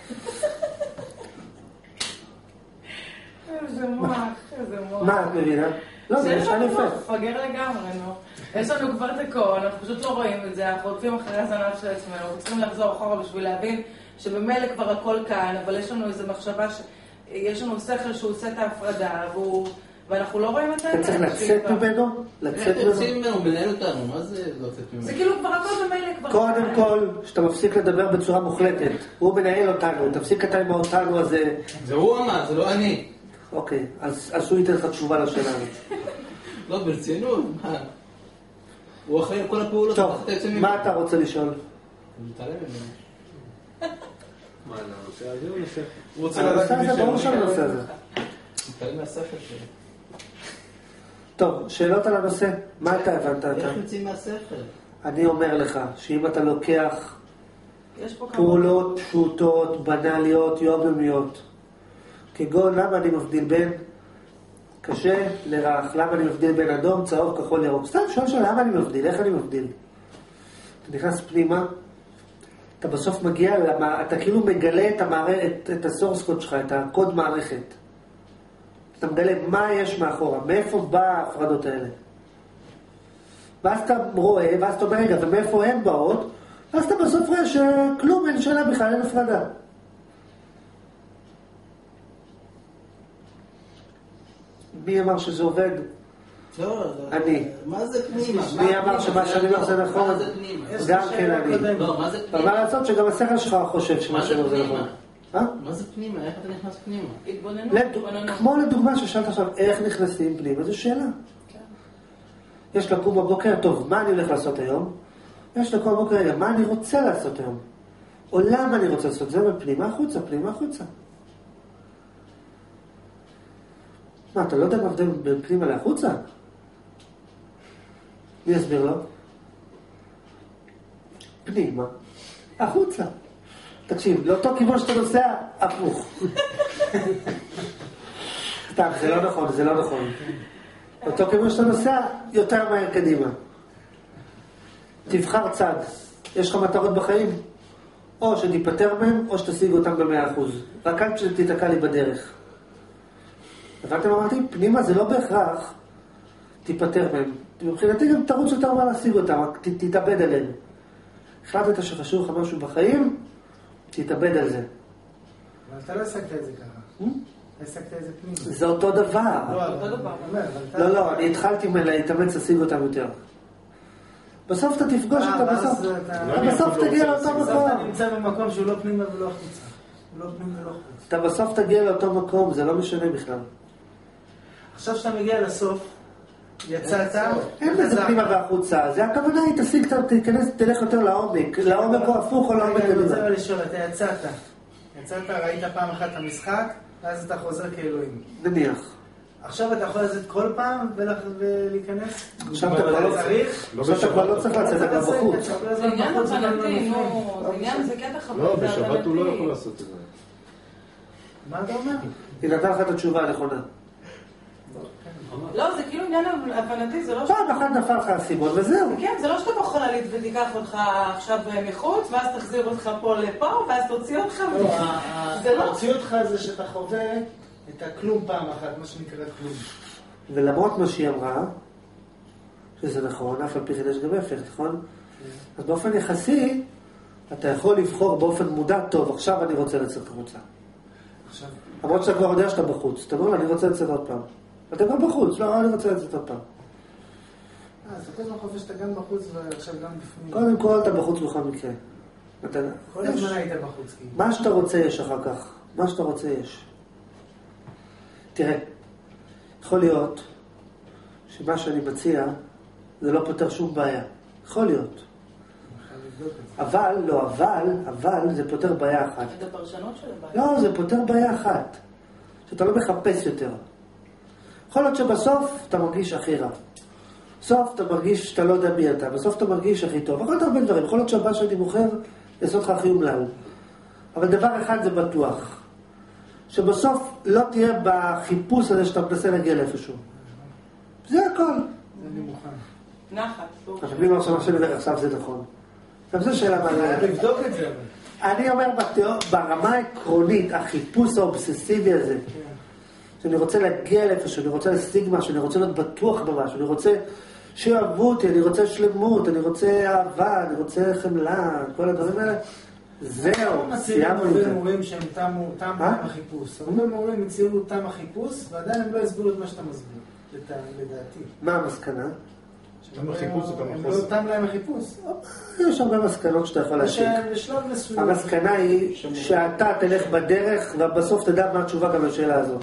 איזה מוח, איזה מוח. מה את מבינה? לא, זה נשאר יפה. פגר לגמרי, נו. יש לנו כבר את הכל, אנחנו פשוט לא רואים את זה, אנחנו עוקבים אחרי הזנב של עצמנו, אנחנו צריכים לחזור אחורה בשביל להבין שבמילא כבר הכל כאן, אבל יש לנו איזו מחשבה, יש לנו שכל שהוא עושה את ההפרדה, ואנחנו לא רואים את זה. אתה צריך לצאת ממנו? לצאת ממנו? לצאת ממנו, מנהל אותנו, מה זה לצאת ממנו? זה כאילו כבר הכל במילא כבר... קודם כל, שאתה מפסיק לדבר בצורה מוחלטת, הוא מנהל אותנו, תפסיק אתה עם אותנו הזה. זה הוא אמר, זה לא אני. אוקיי, אז הוא ייתן לך תשובה לשאלה הזאת. לא, ברצינות, מה? הוא אחראי על כל הפעולות. טוב, מה אתה רוצה לשאול? אני מתעלם ממנו. מה, הנושא הזה הוא נושא? הוא רוצה לדעת הנושא הזה, ברור שהנושא הזה. מתעלם מהשכל שלי. טוב, שאלות על הנושא? מה אתה הבנת? איך יוצאים מהשכל? אני אומר לך, שאם אתה לוקח פעולות פשוטות, בנאליות, יומיומיות, כגון למה אני מבדיל בין קשה לרך, למה אני מבדיל בין אדום, צהוב, כחול, ירוק. סתם שואל שואל, למה אני מבדיל? איך אני מבדיל? אתה נכנס פנימה, אתה בסוף מגיע, אתה כאילו מגלה את, המערכת, את הסורס קוד שלך, את הקוד מערכת. אתה מגלה מה יש מאחורה, מאיפה בא ההפרדות האלה. ואז אתה רואה, ואז אתה אומר, רגע, ומאיפה הן באות, ואז אתה בסוף רואה שכלום, אין שאלה בכלל, אין הפרדה. מי אמר שזה עובד? לא, אני. מה זה פנימה? מי אמר שמה שאני אומר זה נכון? מה זה פנימה? גם כן אני. לא, מה זה אבל פנימה? מה לעשות שגם השכל שלך חושב שמה שאני אומר זה נכון? מה זה פנימה? איך אתה נכנס פנימה? התבוננות, התבוננות. כמו לדוגמה ששאלת עכשיו, איך נכנסים פנימה? זו שאלה. יש לקום בבוקר, טוב, מה אני הולך לעשות היום? יש לקום בבוקר, רגע, מה אני רוצה לעשות היום? או למה אני רוצה לעשות? זה אומר פנימה החוצה, פנימה החוצה. מה, אתה לא יודע מה הבדל בין פנימה לחוצה? מי יסביר לו? פנימה, החוצה. תקשיב, לאותו כיוון שאתה נוסע, הפוך. סתם, זה לא נכון, זה לא נכון. לאותו כיוון שאתה נוסע, יותר מהר קדימה. תבחר צד. יש לך מטרות בחיים? או שתיפטר מהם, או שתשיג אותם במאה אחוז. רק אל שתתקע לי בדרך. הבנתם אמרתי? פנימה זה לא בהכרח תיפטר מהם. מבחינתי גם תרוץ יותר מה להשיג אותם, רק ת, תתאבד עליהם. החלטת שחשוב לך משהו בחיים, תתאבד על זה. אבל אתה לא השגת את זה ככה. השגת את זה פנימה. זה אותו דבר. לא, אותו דבר. לא, לא, אני התחלתי להתאמץ להשיג אותם יותר. בסוף אתה תפגוש אותם, בסוף. בסוף תגיע לאותו מקום. בסוף אתה נמצא במקום שהוא לא פנימה ולא החוצה. הוא לא פנימה ולא חוץ. אתה בסוף תגיע לאותו מקום, זה לא משנה בכלל. עכשיו שאתה מגיע לסוף, יצאת... אין בזה פנימה והחוצה, זה הכוונה היא, תשיג, תיכנס, תלך יותר לעומק, לעומק או הפוך או לעומק. אני רוצה לשאול, אתה יצאת, יצאת, ראית פעם אחת את המשחק, ואז אתה חוזר כאלוהים. נניח. עכשיו אתה יכול לצאת כל פעם ולהיכנס? עכשיו אתה כבר לא צריך, עכשיו אתה כבר לא צריך לצאת, אתה בחוץ. זה עניין הבנתי, זה עניין, זה קטע חבר. לא, בשבת הוא לא יכול לעשות את זה. מה אתה אומר? היא נתן לך את התשובה הנכונה. לא, זה כאילו עניין הבנתי, זה לא... פעם אחת נפל לך הסימון וזהו. כן, זה לא שאתה בחללית ותיקח אותך עכשיו מחוץ, ואז תחזיר אותך פה לפה, ואז תוציא אותך. זה לא... תוציא אותך זה שאתה חווה את הכלום פעם אחת, מה שנקרא כלום. ולמרות מה שהיא אמרה, שזה נכון, אף על פי כן יש גם הפך, נכון? אז באופן יחסי, אתה יכול לבחור באופן מודע, טוב, עכשיו אני רוצה לצאת החוצה. עכשיו... למרות שאתה כבר יודע שאתה בחוץ. אתה אומר, אני רוצה לצאת עוד פעם. אתה גם בחוץ, לא, אני רוצה לצאת עוד פעם. אה, אז אתה כל הזמן חופש שאתה גם בחוץ ועכשיו גם בפנים. קודם כל, אתה בחוץ בכל מקרה. כל הזמן היית בחוץ. מה שאתה רוצה יש אחר כך. מה שאתה רוצה יש. תראה, יכול להיות שמה שאני מציע זה לא פותר שום בעיה. יכול להיות. אבל, לא, אבל, אבל זה פותר בעיה אחת. את הפרשנות של הבעיה. לא, זה פותר בעיה אחת. שאתה לא מחפש יותר. יכול להיות שבסוף אתה מרגיש הכי רע. בסוף אתה מרגיש שאתה לא יודע מי אתה. בסוף אתה מרגיש הכי טוב. יכול להיות הרבה דברים. יכול להיות שהבא שאני מוכר יעשה אותך הכי אומלל. אבל דבר אחד זה בטוח. שבסוף לא תהיה בחיפוש הזה שאתה מנסה להגיע לאיפשהו. זה הכל. זה אני מוכן. נחת. אתה מבין מה שאני מדבר עכשיו זה נכון. עכשיו זו שאלה מעניינת. לבדוק את זה. אני אומר ברמה העקרונית, החיפוש האובססיבי הזה, שאני רוצה להגיע לאיפשהו, אני רוצה להשיג משהו, אני רוצה להיות בטוח במשהו, אני רוצה שאוהבו אותי, אני רוצה שלמות, אני רוצה אהבה, אני רוצה חמלה, כל הדברים האלה. זהו, סיימנו את זה. הרבה מורים שהם תמו עם החיפוש. הרבה מורים הציעו תם החיפוש, ועדיין הם לא הסבירו את מה שאתה מסביר, לדעתי. מה המסקנה? תם החיפוש זה גם הם לא תם להם החיפוש. יש הרבה מסקנות שאתה יכול להשיג. בשלב מסוים. המסקנה היא שאתה תלך בדרך, ובסוף תדע מה התשובה גם לשאלה הזאת.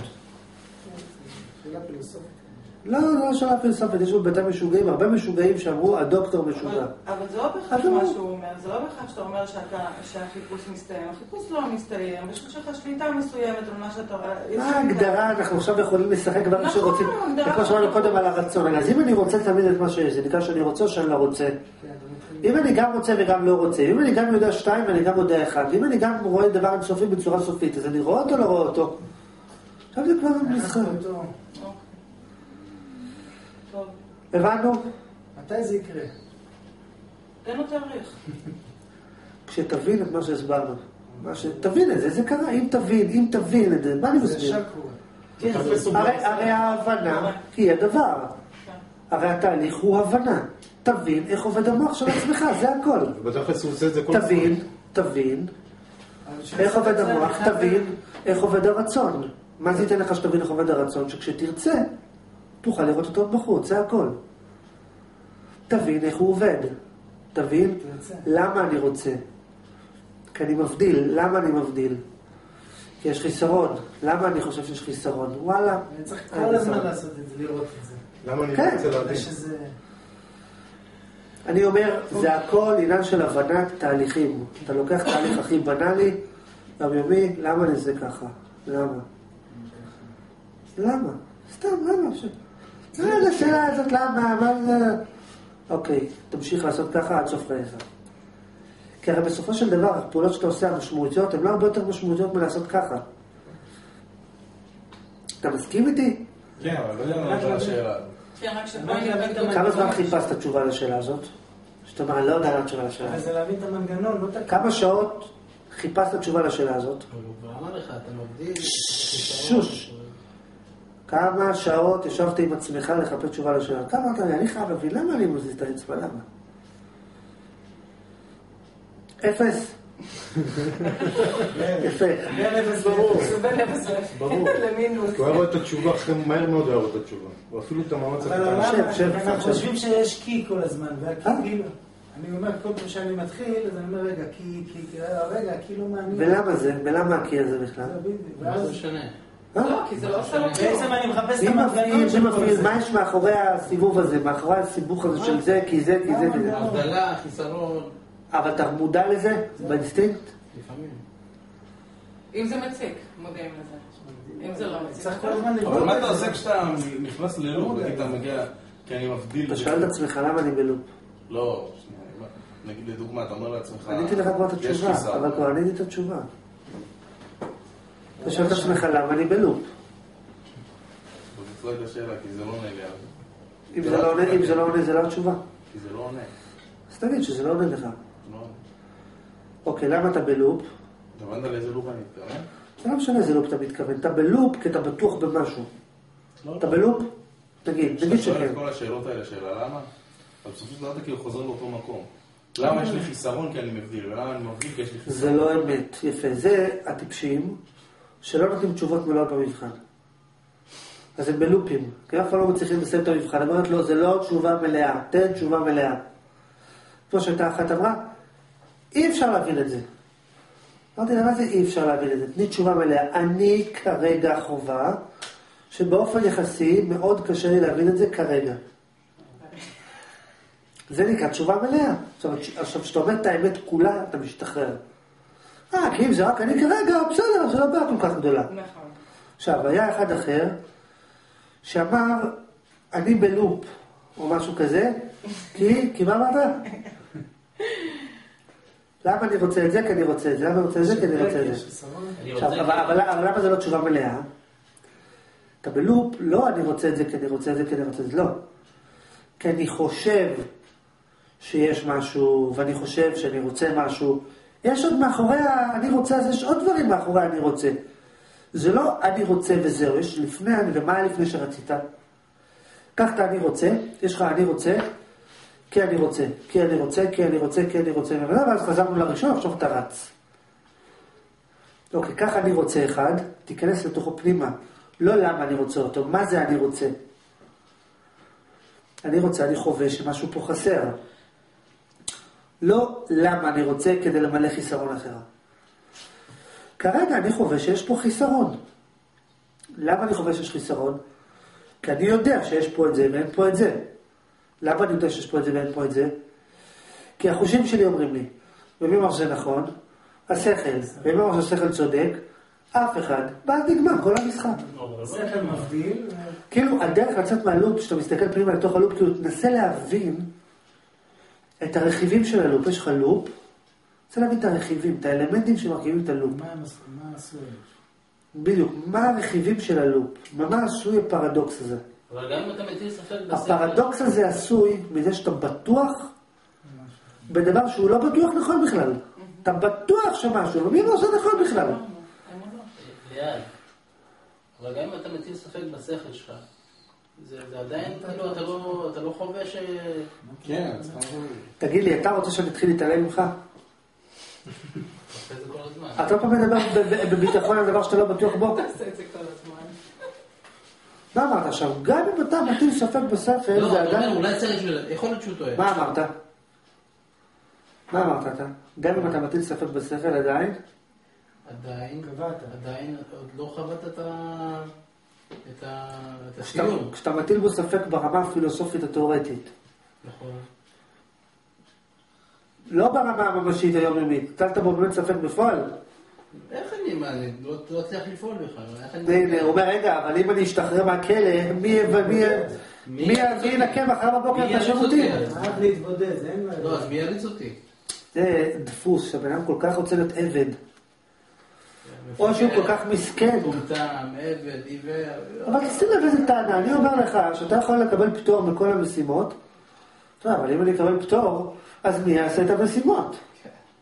שאלה פילוסופית. לא, זה לא שאלה פילוסופית, יש בבתי משוגעים, הרבה משוגעים שאמרו, הדוקטור משוגע. אבל זה לא בכך מה שהוא אומר, זה לא בכך שאתה אומר שהחיפוש מסתיים. החיפוש לא מסתיים, יש לך שליטה מסוימת על מה שאתה... מה ההגדרה? אנחנו עכשיו יכולים לשחק דברים שרוצים, כמו שאמרנו קודם על הרצון. אז אם אני רוצה תמיד את מה שיש, זה נקרא שאני רוצה או שאני לא רוצה. אם אני גם רוצה וגם לא רוצה, אם אני גם יודע שתיים ואני גם יודע אחד, אם אני גם רואה דבר אינסופי בצורה סופית, אז אני רואה אותו או לא רואה אותו? עכשיו זה כבר משחק. הבנו? מתי זה יקרה? תן לו תאריך. כשתבין את מה שהסברנו. תבין את זה, זה קרה. אם תבין, אם תבין את זה, מה אני מסביר? זה שקורה. הרי ההבנה היא הדבר. הרי התהליך הוא הבנה. תבין איך עובד המוח של עצמך, זה הכל. ובתכלס הוא עושה את זה כל תבין, תבין, איך עובד המוח, תבין איך עובד הרצון. מה זה ייתן לך שתבין איך עובד הרצון? שכשתרצה, תוכל לראות אותו בחוץ, זה הכל. תבין איך הוא עובד. תבין למה אני רוצה. כי אני מבדיל. למה אני מבדיל? כי יש חיסרון. למה אני חושב שיש חיסרון? וואלה. אני צריך כל הזמן לעשות את זה, לראות את זה. למה אני רוצה להבין? אני אומר, זה הכל עניין של הבנת תהליכים. אתה לוקח תהליך הכי בנאלי, יומיומי, למה אני זה ככה? למה? למה? סתם, למה? זה השאלה הזאת, למה? מה זה? אוקיי, תמשיך לעשות ככה עד סוף חייך. כי הרי בסופו של דבר, הפעולות שאתה עושה המשמעותיות, הן לא הרבה יותר משמעותיות מלעשות ככה. אתה מסכים איתי? כן, אבל לא יודע מה זה השאלה. כן, רק שפה אני אבין את המנגנון. כמה זמן חיפשת תשובה לשאלה הזאת? שאתה אומר, אני לא יודע מה התשובה לשאלה אבל הזאת. זה להבין את המנגנון, לא תקע. כמה שעות חיפשת תשובה לשאלה הזאת? הוא כבר אמר לך, אתה מבדיל. שוש. כמה שעות ישבתי עם עצמך לחפש תשובה לשאלה? כמה אמרת לי, אני חייב להבין, למה אני מזיז את האצבע? למה? אפס. יפה. בין אפס ברור. בין אפס ברור. למינוס. הוא היה רואה את התשובה, אחרי מהר מאוד היה רואה את התשובה. הוא אפילו את המאמץ אבל הקטן. למה? שב, שב, אנחנו שב. חושבים שיש קי כל הזמן, והקי אה? כאילו... אני אומר, כל פעם שאני מתחיל, אז אני אומר, רגע, קי, קי, קי, רגע, כאילו מעניין. ולמה זה? ולמה הקי הזה בכלל? זה בדיוק. מה זה ואז משנה? לא, כי זה לא עושה לו כלום. בעצם אני מחפש את מי המנגנון מפעיל, של מי כל מפעיל, זה. מה יש מאחורי הסיבוב הזה, מאחורי הסיבוך הזה של זה, כי זה, כי זה, כי זה. הבדלה, חיסרון, אבל אתה מודע לזה? באינסטינקט? לפעמים. אם זה מציק, מודעים לזה. אם זה לא מציק. צריך כל הזמן לבדוק אבל מה את אתה זה. עושה כשאתה נכנס ללופ, נגיד אתה מגיע, כי אני מבדיל... אתה שואל את עצמך למה אני בלופ. לא, שנייה, נגיד לדוגמה, אתה אומר לעצמך... עניתי לך כבר את יש התשובה, חיסרון. אבל כבר עניתי את התשובה. אתה שואל את עצמך למה אני בלופ. זאת לא הייתה שאלה, כי זה לא עונה לי. אם זה לא עונה, אם זה לא עונה, זה לא התשובה. כי זה לא עונה. אז תגיד שזה לא עונה לך. לא עונה. אוקיי, למה אתה בלופ? אתה הבנת לאיזה לופ אני מתכוון? זה לא משנה איזה לופ אתה מתכוון. אתה בלופ כי אתה בטוח במשהו. אתה בלופ? תגיד, תגיד כשאתה שואל שכן. את כל השאלות האלה, שאלה למה? אבל בסופו של דבר אתה כאילו חוזר לאותו מקום. למה יש לי חיסרון כי אני מבדיל, ולמה אני מבדיל כי יש לי חיסרון? זה לא אמת. יפה. זה הטיפשים שלא נותנים תשובות מלאות במבחן. אז הם בלופים. כי אף פעם לא מצליחים לסיים את המבחן. אמרת לו, זה לא תשובה מלאה. תן תשובה מלאה. כמו שהייתה אחת אמרה, אי אפשר להבין את זה. אמרתי לה, מה זה אי אפשר להבין את זה? תני תשובה מלאה. אני כרגע חובה, שבאופן יחסי מאוד קשה לי להבין את זה כרגע. זה נקרא תשובה מלאה. עכשיו, עכשיו, כשאתה אומר את האמת כולה, אתה משתחרר. אה, כי אם זה רק אני כרגע, בסדר, זה לא בעיה כל כך גדולה. נכון. עכשיו, היה אחד אחר, שאמר, אני בלופ, או משהו כזה, כי, כי מה אמרת? למה אני רוצה את זה? כי אני רוצה את זה. למה אני רוצה את זה? כי אני רוצה את זה. אני עכשיו, רוצה... אבל, אבל, אבל למה זה לא תשובה מלאה? אתה בלופ, לא אני רוצה את זה כי אני רוצה את זה כי אני רוצה את זה, לא. כי אני חושב שיש משהו, ואני חושב שאני רוצה משהו. יש עוד מאחורי ה... אני רוצה, אז יש עוד דברים מאחורי אני רוצה. זה לא אני רוצה וזהו, יש לפני אני, ומה היה לפני שרצית? קח את אני רוצה, יש לך אני רוצה, כי אני רוצה, כי אני רוצה, כי אני רוצה, כי אני רוצה, ואז חזרנו לראשון, עכשיו אתה רץ. אוקיי, ככה אני רוצה אחד, תיכנס לתוכו פנימה. לא למה אני רוצה אותו, מה זה אני רוצה? אני רוצה, אני חווה שמשהו פה חסר. לא למה אני רוצה כדי למלא חיסרון אחר. כרגע אני חווה שיש פה חיסרון. למה אני חווה שיש חיסרון? כי אני יודע שיש פה את זה ואין פה את זה. למה אני יודע שיש פה את זה ואין פה את זה? כי החושים שלי אומרים לי, ומי אמר שזה נכון? השכל. ומי אמר שהשכל צודק? אף אחד. ואז נגמר כל המשחק. השכל מבדיל. כאילו, הדרך לצאת מהלופ, כשאתה מסתכל פנימה לתוך הלופ, כאילו, תנסה להבין את הרכיבים של הלופ. יש לך לופ, תנסה להבין את הרכיבים, את האלמנטים שמרכיבים את הלופ. מה עשוי? בדיוק, מה הרכיבים של הלופ? מה עשוי הפרדוקס הזה? אבל גם אם אתה מטיל ספק בספר... הפרדוקס הזה עשוי מזה שאתה בטוח בדבר שהוא לא בטוח נכון בכלל. אתה בטוח שמשהו, ומי לא עושה נכון בכלל? ליד. אבל גם אם אתה מטיל ספק בשכל שלך, זה זה עדיין, כאילו, אתה לא אתה לא חווה ש... כן, אז כמה... תגיד לי, אתה רוצה שאני אתחיל להתעלם ממך? עושה את זה כל הזמן. אתה לא פעם מדבר ב- בביטחון על דבר שאתה לא בטוח בו? תעשה את זה כל הזמן. מה אמרת עכשיו? גם אם אתה מטיל ספק בספר, לא, זה אתה אומר, עדיין... אולי צריך... יכול להיות שהוא טועה. מה אמרת? מה אמרת אתה? גם אם אתה מטיל ספק בשכל עדיין? עדיין, קבעת. עדיין, עוד לא חוות את ה... את ה... את כשאתה- הסיום. כשאתה מטיל בו ספק ברמה הפילוסופית התיאורטית, נכון. לא ברמה הממשית היומיומית, הטלת בו באמת ספק בפועל. איך אני, מה, אני לא לא אצליח לפעול בכלל. איך אני- והנה, הוא אומר, רגע, אבל אם אני אשתחרר מהכלא, מי מי- מי מי ינקה מחר בבוקר את השירותים? חייב להתבודד, זה אין מה... לא, אז מי יריץ אותי? זה דפוס, שהבן אדם כל כך רוצה להיות עבד. או שהוא כל כך מסכן. מטומטם, עבד, עיוור. אבל תשים לב איזה טענה, אני אומר לך שאתה יכול לקבל פטור מכל המשימות, טוב, אבל אם אני אקבל פטור, אז מי יעשה את המשימות?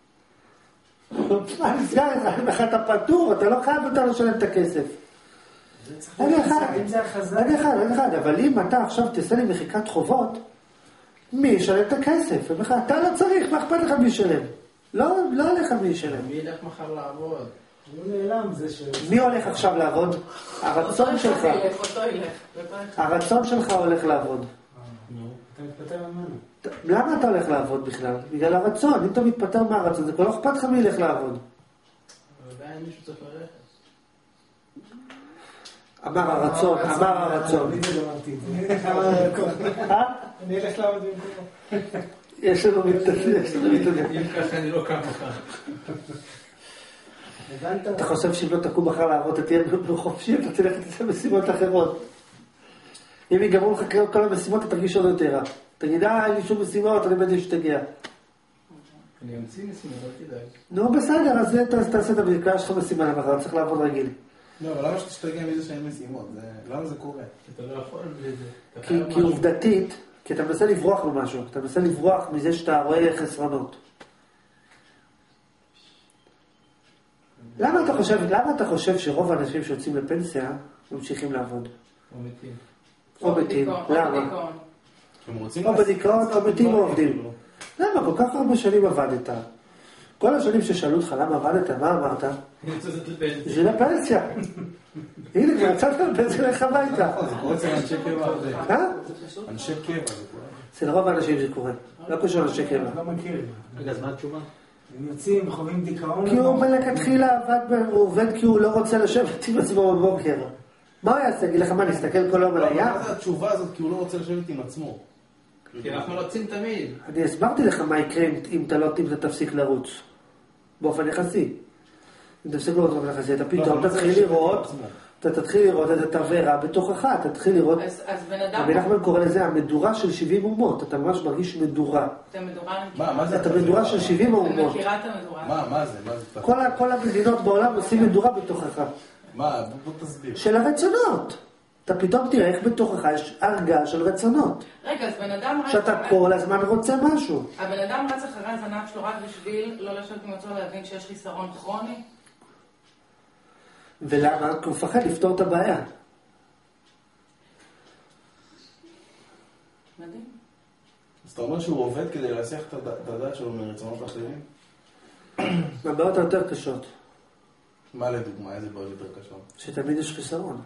מה נסגר לך? אם אתה פטור, אתה לא חייב אותה לשלם את הכסף. רגע אחד, אם זה החזק. רגע אחד, רגע אחד, אבל אם אתה עכשיו תעשה לי מחיקת חובות, מי ישלם את הכסף? אתה לא צריך, מה אכפת לך מי ישלם? לא, לא הולך מי ישלם. מי ילך מחר לעבוד? הוא נעלם, זה ש... מי הולך עכשיו לעבוד? הרצון שלך. אותו ילך. הרצון שלך הולך לעבוד. אתה מתפטר ממנו. למה אתה הולך לעבוד בכלל? בגלל הרצון. אם אתה מתפטר מהרצון, זה כבר לא אכפת לך מי ילך לעבוד. אבל עדיין מישהו צריך ללכת. אמר הרצון, אמר הרצון. אני לא אמרתי את זה. אני אלך לעבוד במקומו. יש לנו מתתגל, יש לנו מתתגל. אם ככה אני לא קם מחר. אתה חושב שאם לא תקום מחר לעבוד, אתה תהיה בחופשי, אתה תלך לתעשה משימות אחרות. אם יגמרו לך כל המשימות, אתה תרגיש עוד יותר רע. תגיד, אה, אין לי שום משימות, אני בדי שתגיע. אני אמציא משימות, לא תדאג. נו, בסדר, אז תעשה את הבדיקה שלך משימה למחר, צריך לעבוד רגיל. לא, אבל למה שתשתגע מזה שאין משימות? למה זה קורה? אתה לא יכול לזה. כי עובדתית, כי אתה מנסה לברוח ממשהו, אתה מנסה לברוח מזה שאתה רואה חסרונות. למה אתה חושב, למה אתה חושב שרוב האנשים שיוצאים לפנסיה ממשיכים לעבוד? או מתים. או מתים, למה? או בדיכאון, או מתים או עובדים. למה? כל כך הרבה שנים עבדת. כל השנים ששאלו אותך למה עבדת, מה אמרת? בשביל הפנסיה. הנה, כבר יצאת לפנסיה לך הביתה. זה קורה אצל אנשי קבע. אה? אנשי קבע זה קורה. אצל רוב האנשים זה קורה. לא קשור לאנשי קבע. לא מכיר. רגע, אז מה התשובה? הם יוצאים, חווים דיכאון. כי הוא מלכתחילה עבד, הוא עובד כי הוא לא רוצה לשבת עם עצמו בבוקר. מה הוא יעשה? אגיד לך מה, נסתכל כל יום על הים? מה זה התשובה הזאת? כי הוא לא רוצה לשבת עם עצמו. כי אנחנו רוצים תמיד. אני הסברתי לך מה יקרה אם אתה לא תפסיק לרוץ. באופן יחסי. אם תפסיק לרוץ באופן יחסי, אתה פתאום תתחיל לראות, אתה תתחיל לראות את התבערה בתוכך, אתה תתחיל לראות... אז בן אדם... רבי נחמן קורא לזה המדורה של שבעים אומות, אתה ממש מרגיש מדורה. אתה מדורה... מה זה? אתה מדורה של שבעים אומות. אני מכירה את המדורה. מה, מה זה? מה זה? כל המדינות בעולם עושים מדורה בתוכך. מה? בוא תסביר. של הרצונות. אתה פתאום תראה איך בתוכך יש הרגה של רצונות. רגע, אז בן אדם... שאתה כל הזמן רוצה משהו. הבן אדם רץ אחרי הזנב שלו רק בשביל לא לשבת עם עצמו להבין שיש חיסרון כרוני? ולמה? כי הוא מפחד לפתור את הבעיה. מדהים. אז אתה אומר שהוא עובד כדי להסיח את הדעת שלו מרצונות אחרים? מהבעיות היותר קשות. מה לדוגמה? איזה בעיות יותר קשות? שתמיד יש חיסרון.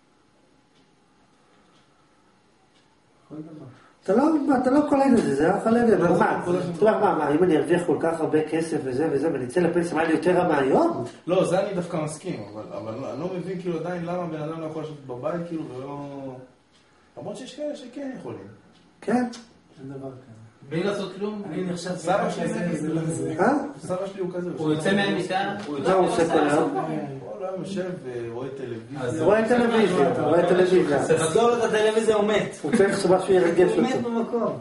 אתה לא, אתה לא קולט את זה, זה רק עליו. מה, מה, מה, אם אני ארוויח כל כך הרבה כסף וזה וזה, ונצא לפנסיה, מה לי יותר רע מהיום? לא, זה אני דווקא מסכים, אבל אני לא מבין כאילו עדיין למה בן אדם לא יכול לשבת בבית, כאילו, ולא... למרות שיש כאלה שכן יכולים. כן? אין דבר כזה. בלי לעשות כלום. אני נחשב... סבא שלי זה לא זה. אה? סבא שלי הוא כזה. הוא יוצא מהמיטה. מה הוא עושה כל היום? כל היום יושב ורואה טלוויזיה. רואה טלוויזיה, רואה טלוויזיה. סגור את הטלוויזיה, הוא מת. הוא צריך שמשהו ירגש הוא מת אותו. במקום.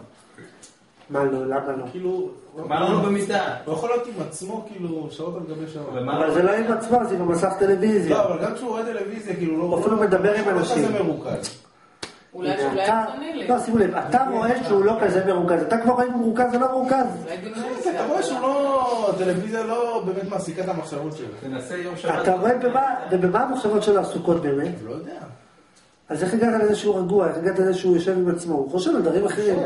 מה לא, למה לא? כאילו... מה לא במיטה? הוא יכול להיות עם עצמו, כאילו, שעות על גבי שעות. אבל זה לא עם עצמו, זה עם מסך טלוויזיה. לא, אבל גם כשהוא רואה טלוויזיה, כאילו, לא... אפילו מדבר עם אנשים. הוא לא כזה מרוכז. אולי שאולי אתה- יצוני לי. לא, שימו לב, אתה רואה שהוא לא כזה מרוכז, אתה כבר רואה אם הוא מרוכז או לא מרוכז. אולי דמיון אתה מסוים. רואה שהוא לא... הטלוויזיה לא באמת מעסיקה את המחשבות שלו. תנסה יום שבת. אתה רואה במה, ובמה המחשבות שלו עסוקות באמת? לא יודע. אז איך הגעת לזה שהוא רגוע, איך הגעת לזה שהוא יושב עם עצמו? הוא חושב על דברים אחרים.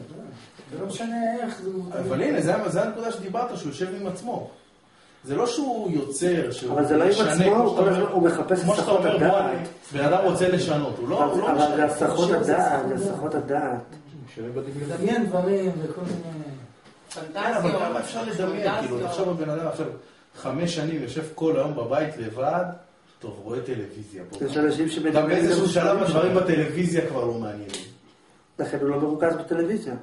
זה לא משנה איך זה... אבל הנה, זה- זה הנקודה שדיברת, שהוא יושב עם עצמו. זה לא שהוא יוצר, שהוא אבל זה לא עם משנה, עצמו, כמו הוא שאתה כל אומר- הזמן- הוא מחפש כמו שאתה הסחות אומר, הדעת. בוא, בן אדם רוצה לשנות, הוא לא הוא לא אבל זה משנה. הסחות חושב שזה הדעת, הסחות זה הסחות הדעת. משנה בדיוק. לדמיין דברים וכל מיני... כן, אבל כמה אפשר לדמיין, כאילו, עכשיו הבן אדם עכשיו חמש שנים יושב כל היום בבית לבד, טוב, רואה טלוויזיה פה. יש אנשים גם שמדברים... באיזשהו שלב הדברים בטלוויזיה כבר לא מעניינים. לכן הוא לא מרוכז בטלוויזיה.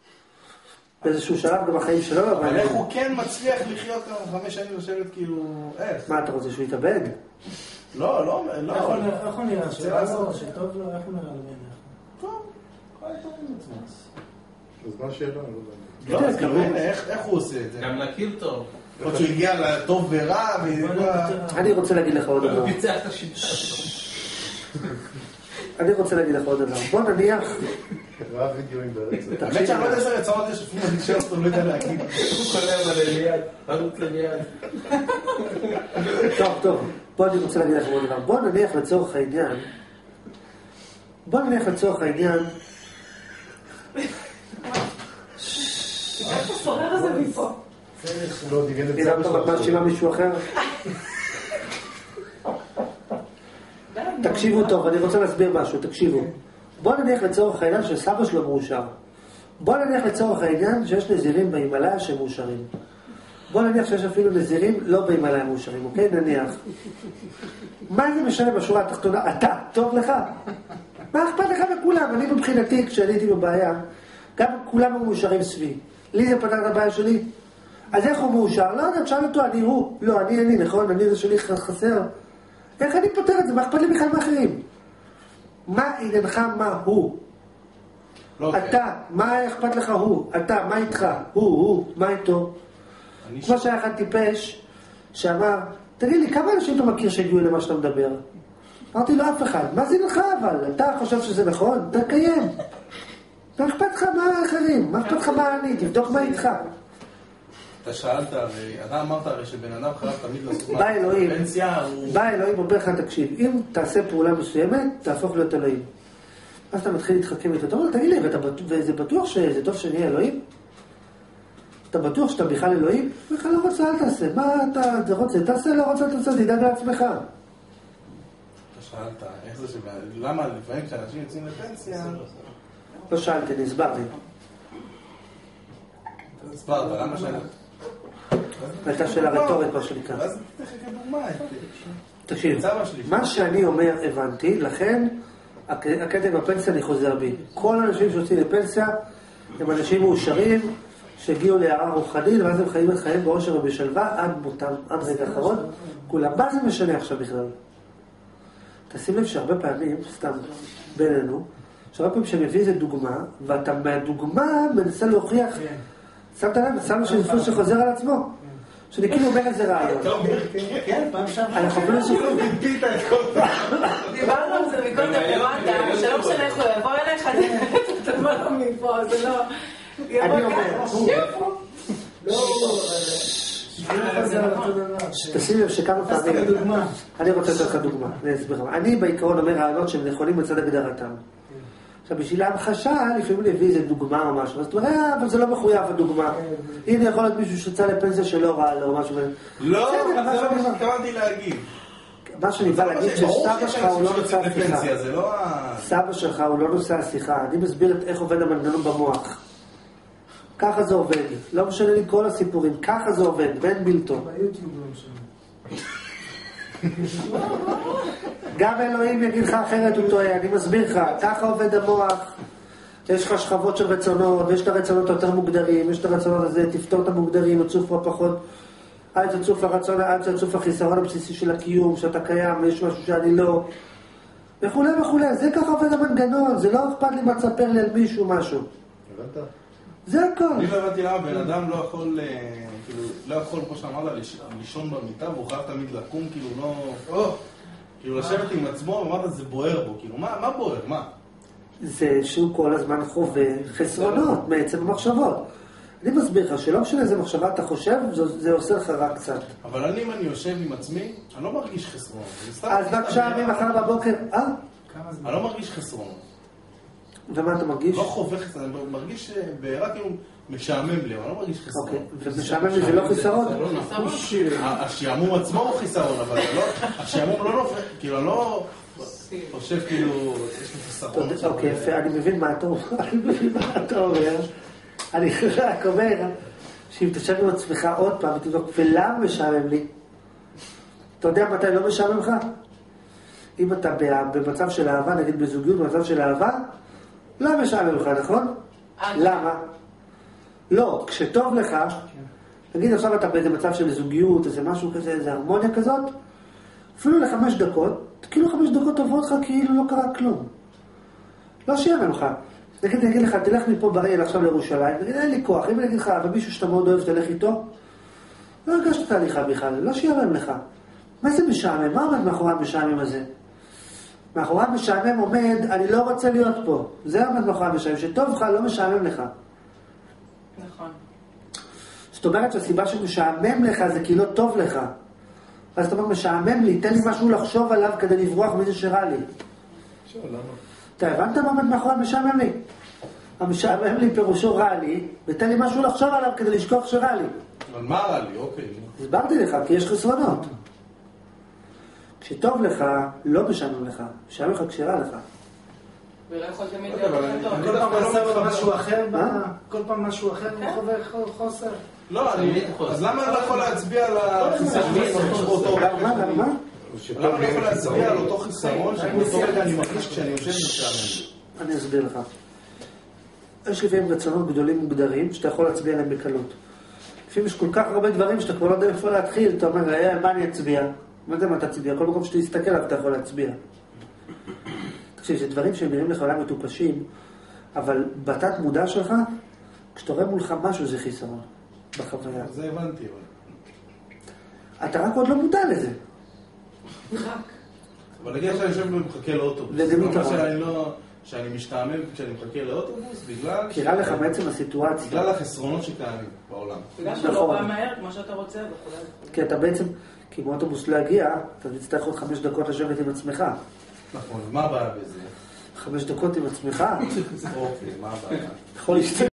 באיזשהו שלב גם החיים שלו לא אבל איך מעניינים. הוא כן מצליח לחיות כמה חמש שנים לשבת כאילו... איך? מה, אתה רוצה שהוא יתאבד? לא, לא, איך לא. הוא נראה? איך הוא נראה? רוצה שרע לעשות. לו, שטוב לו? איך הוא נראה לבן? טוב, חי טוב עם עצמו. אז מה השאלה? אני לא יודע. לא, אז גם הנה, איך איך הוא עושה את זה? גם להכיר טוב. עוד שהוא הגיע לטוב ורע, אני רוצה להגיד לך עוד דבר. הוא פיצח את השיטה. אני רוצה להגיד לך עוד דבר. בוא נניח... ראה וידאוים ברצף. האמת שאני לא יודע איזה רצאות יש, אפילו אני חושב אותו, לא יודע להגיד. הוא קולה אבל ליד, ערוץ ליד. טוב, טוב. בוא אני רוצה להגיד לך עוד דבר. בוא נניח לצורך העניין... בוא נניח לצורך העניין... איך הסורר הזה מפה? לא, דיגן את הנה, אתה מאשימה מישהו אחר? תקשיבו טוב, אני רוצה להסביר משהו, תקשיבו. בוא נניח לצורך העניין שסבא שלו מאושר. בוא נניח לצורך העניין שיש נזירים בהימאליה שמאושרים. בוא נניח שיש אפילו נזירים לא בהימאליה מאושרים, אוקיי? נניח. מה זה משנה בשורה התחתונה? אתה, טוב לך? מה אכפת לך מכולם? אני מבחינתי, כשאני הייתי בבעיה, גם כולם מאושרים סביב. לי זה פתר את הבעיה שלי. אז איך הוא מאושר? לא יודע, תשאל אותו, אני הוא. לא, אני אני, נכון? אני זה שלי חסר. איך אני פותר את זה? מה אכפת לי בכלל מאחרים? מה עניינך מה הוא? אתה, מה אכפת לך הוא? אתה, מה איתך? הוא, הוא, מה איתו? כמו שהיה אחד טיפש שאמר, תגיד לי, כמה אנשים אתה מכיר שהגיעו למה שאתה מדבר? אמרתי לו, אף אחד. מה זה לך אבל? אתה חושב שזה נכון? תקיים. מה אכפת לך מה האחרים? מה אכפת לך מה אני? תבדוק מה איתך. אתה שאלת, אתה אמרת הרי שבן אדם חייב תמיד לעשות בא אלוהים, פנסיה, הוא... בא אלוהים, אומר לך, תקשיב, אם תעשה פעולה מסוימת, תהפוך להיות אלוהים. אז אתה מתחיל להתחכם איתו, אתה אומר, תגיד לי, וזה בטוח שזה טוב שנהיה אלוהים? אתה בטוח שאתה בכלל אלוהים? בכלל לא רוצה, אל תעשה. מה אתה רוצה? תעשה, לא רוצה, תעשה, תדאג לעצמך. אתה שאלת, איך זה שבא... למה לפעמים כשאנשים יוצאים לפנסיה... לא שאלתי, אני הסברתי. הסברת, למה שאלה? הייתה שאלה רטורית, מה שנקרא. ואז תתן כדוגמה. תקשיב, מה שאני אומר הבנתי, לכן הקטע בפנסיה אני חוזר בי. כל האנשים שיוצאים לפנסיה הם אנשים מאושרים שהגיעו להערה רוחנית, ואז הם חיים את חיים באושר ובשלווה עד מותם, עד רגע אחרון. כולם, מה זה משנה עכשיו בכלל? תשים לב שהרבה פעמים, סתם בינינו, שהרבה פעמים שמביא איזה דוגמה, ואתה מהדוגמה מנסה להוכיח, שמת לב, שמת שנפוס שחוזר על עצמו. שאני כאילו אומר איזה רעיון. כן, פעם שם. אנחנו אפילו שחרור. דיברנו על זה מקודם למטה, שלא משנה איך הוא יבוא אליך, אתה תבוא לו מפה, זה לא... אני אומר, לא, תשים לב שכמה פעמים, אני רוצה לתת לך דוגמה, אני אסביר לך. אני בעיקרון אומר רעיונות שהם נכונים בצד הגדרתם. עכשיו, בשביל ההמחשה, לפעמים להביא איזה דוגמה או משהו, אז אתה אומר, אה, אבל זה לא מחויב הדוגמה. הנה יכול להיות מישהו שיצא לפנסיה שלא רע לו או משהו. לא, זה לא מה שהתכוונתי להגיד. מה שאני בא להגיד שסבא שלך הוא לא נושא השיחה. סבא שלך הוא לא נושא השיחה. אני מסביר איך עובד המנגנון במוח. ככה זה עובד. לא משנה לי כל הסיפורים. ככה זה עובד, בין בלתו. ביוטיוב לא משנה. גם אלוהים יגיד לך אחרת הוא טועה, אני מסביר לך, ככה עובד המוח. יש לך שכבות של רצונות, ויש את הרצונות יותר מוגדרים, יש את הרצונות הזה, תפתור את המוגדרים, הצוף בפחות, עד שצוף הרצון, עד שצוף החיסרון הבסיסי של הקיום, שאתה קיים, ויש משהו שאני לא, וכולי וכולי, זה ככה עובד המנגנון, זה לא אכפת לי מה תספר לי על מישהו משהו. הבנת? זה הכל. אני לא הבנתי למה בן אדם לא יכול, כאילו, לא יכול, כמו שאמרת, לישון במיטה, והוא חייב תמיד לקום, כאילו, לא... כאילו, לשבת עם עצמו, ואמרת, זה בוער בו, כאילו, מה בוער? מה? זה שהוא כל הזמן חווה חסרונות מעצם המחשבות. אני מסביר לך שלא משנה איזה מחשבה אתה חושב, זה עושה לך רע קצת. אבל אני, אם אני יושב עם עצמי, אני לא מרגיש חסרון. אז בבקשה, אני מחר בבוקר, אה? אני לא מרגיש חסרון. ומה אתה מרגיש? לא חווה חסרון, אני מרגיש רק כאילו משעמם לי, אבל אני לא מרגיש חסרון. אוקיי, ומשעמם לי זה לא חיסרון? השעמום עצמו הוא חיסרון, אבל השעמום לא נופל, כאילו, אני לא חושב כאילו, יש לי חיסרון. אוקיי, יפה, אני מבין מה אתה אומר, אני מבין מה אתה אומר. אני רק אומר, שאם תשב עם עצמך עוד פעם, ותבדוק, ולמה משעמם לי? אתה יודע מתי לא משעמם לך? אם אתה במצב של אהבה, נגיד בזוגיות, במצב של אהבה, לא משעמם לך, נכון? למה? לא, כשטוב לך, נגיד עכשיו אתה באיזה מצב של זוגיות, איזה משהו כזה, איזה הרמוניה כזאת, אפילו לחמש דקות, כאילו חמש דקות עוברות לך כאילו לא קרה כלום. לא שיעמם לך. נגיד, אני אגיד לך, תלך מפה בראל עכשיו לירושלים, נגיד, אין לי כוח, אם אני אגיד לך, אבל מישהו שאתה מאוד אוהב, תלך איתו, לא הרגשת תהליכה בכלל, לא שיעמם לך. מה זה משעמם? מה עומד מאחורי המשעמם הזה? מאחורי המשעמם עומד, אני לא רוצה להיות פה. זה עומד מאחורי המשעמם, שטוב לך, לא משעמם לך. נכון. זאת אומרת שהסיבה שמשעמם לך זה כי לא טוב לך. אז אתה אומר, משעמם לי, תן לי משהו לחשוב עליו כדי לברוח מזה שרע לי. אתה הבנת מה עומד מאחורי המשעמם לי? המשעמם לי פירושו רע לי, ותן לי משהו לחשוב עליו כדי לשכוח שרע לי. אבל מה רע לי? אוקיי. הסברתי לך, כי יש חסרונות. כשטוב לך, לא משעמם לך. משעמם לך כשרע לך. ולא יכול תמיד להיות לך טוב. כל פעם עשה עוד משהו אחר, כל פעם משהו אחר, חווה חוסר. לא, אז למה אני לא יכול להצביע על החיסרון? למה? למה? למה אני לא יכול להצביע על אותו חיסרון שבאותו רגע אני מרגיש כשאני יושב משעמם? אני אסביר לך. יש לפעמים רצונות גדולים מוגדרים שאתה יכול להצביע עליהם בקלות. לפעמים יש כל כך הרבה דברים שאתה כבר לא יודע איפה להתחיל, אתה אומר, אה, מה אני אצביע? מה זה מה אתה תצביע? כל מקום שאתה תסתכל עליו אתה יכול להצביע. תקשיב, זה דברים שהם נראים לך עולם מטופשים, אבל בתת מודע שלך, כשאתה רואה מולך משהו זה חיסרון בחוויה. זה הבנתי, אבל... אתה רק עוד לא מודע לזה. רק. אבל נגיד שאני יושב ומחכה לאוטובוס. לזה מי קרוב? שאני לא... שאני משתעמם כשאני מחכה לאוטובוס, בגלל... כי רע לך בעצם הסיטואציה. בגלל החסרונות שקיימים בעולם. בגלל שלא בא מהר כמו שאתה רוצה וכו'. כי אתה בעצם, כי אם האוטובוס לא יגיע, אתה תצטרך עוד חמש דקות לשבת עם עצמך. נכון, מה הבעיה בזה? חמש דקות עם עצמך? אוקיי, מה הבעיה? יכול להשתגע.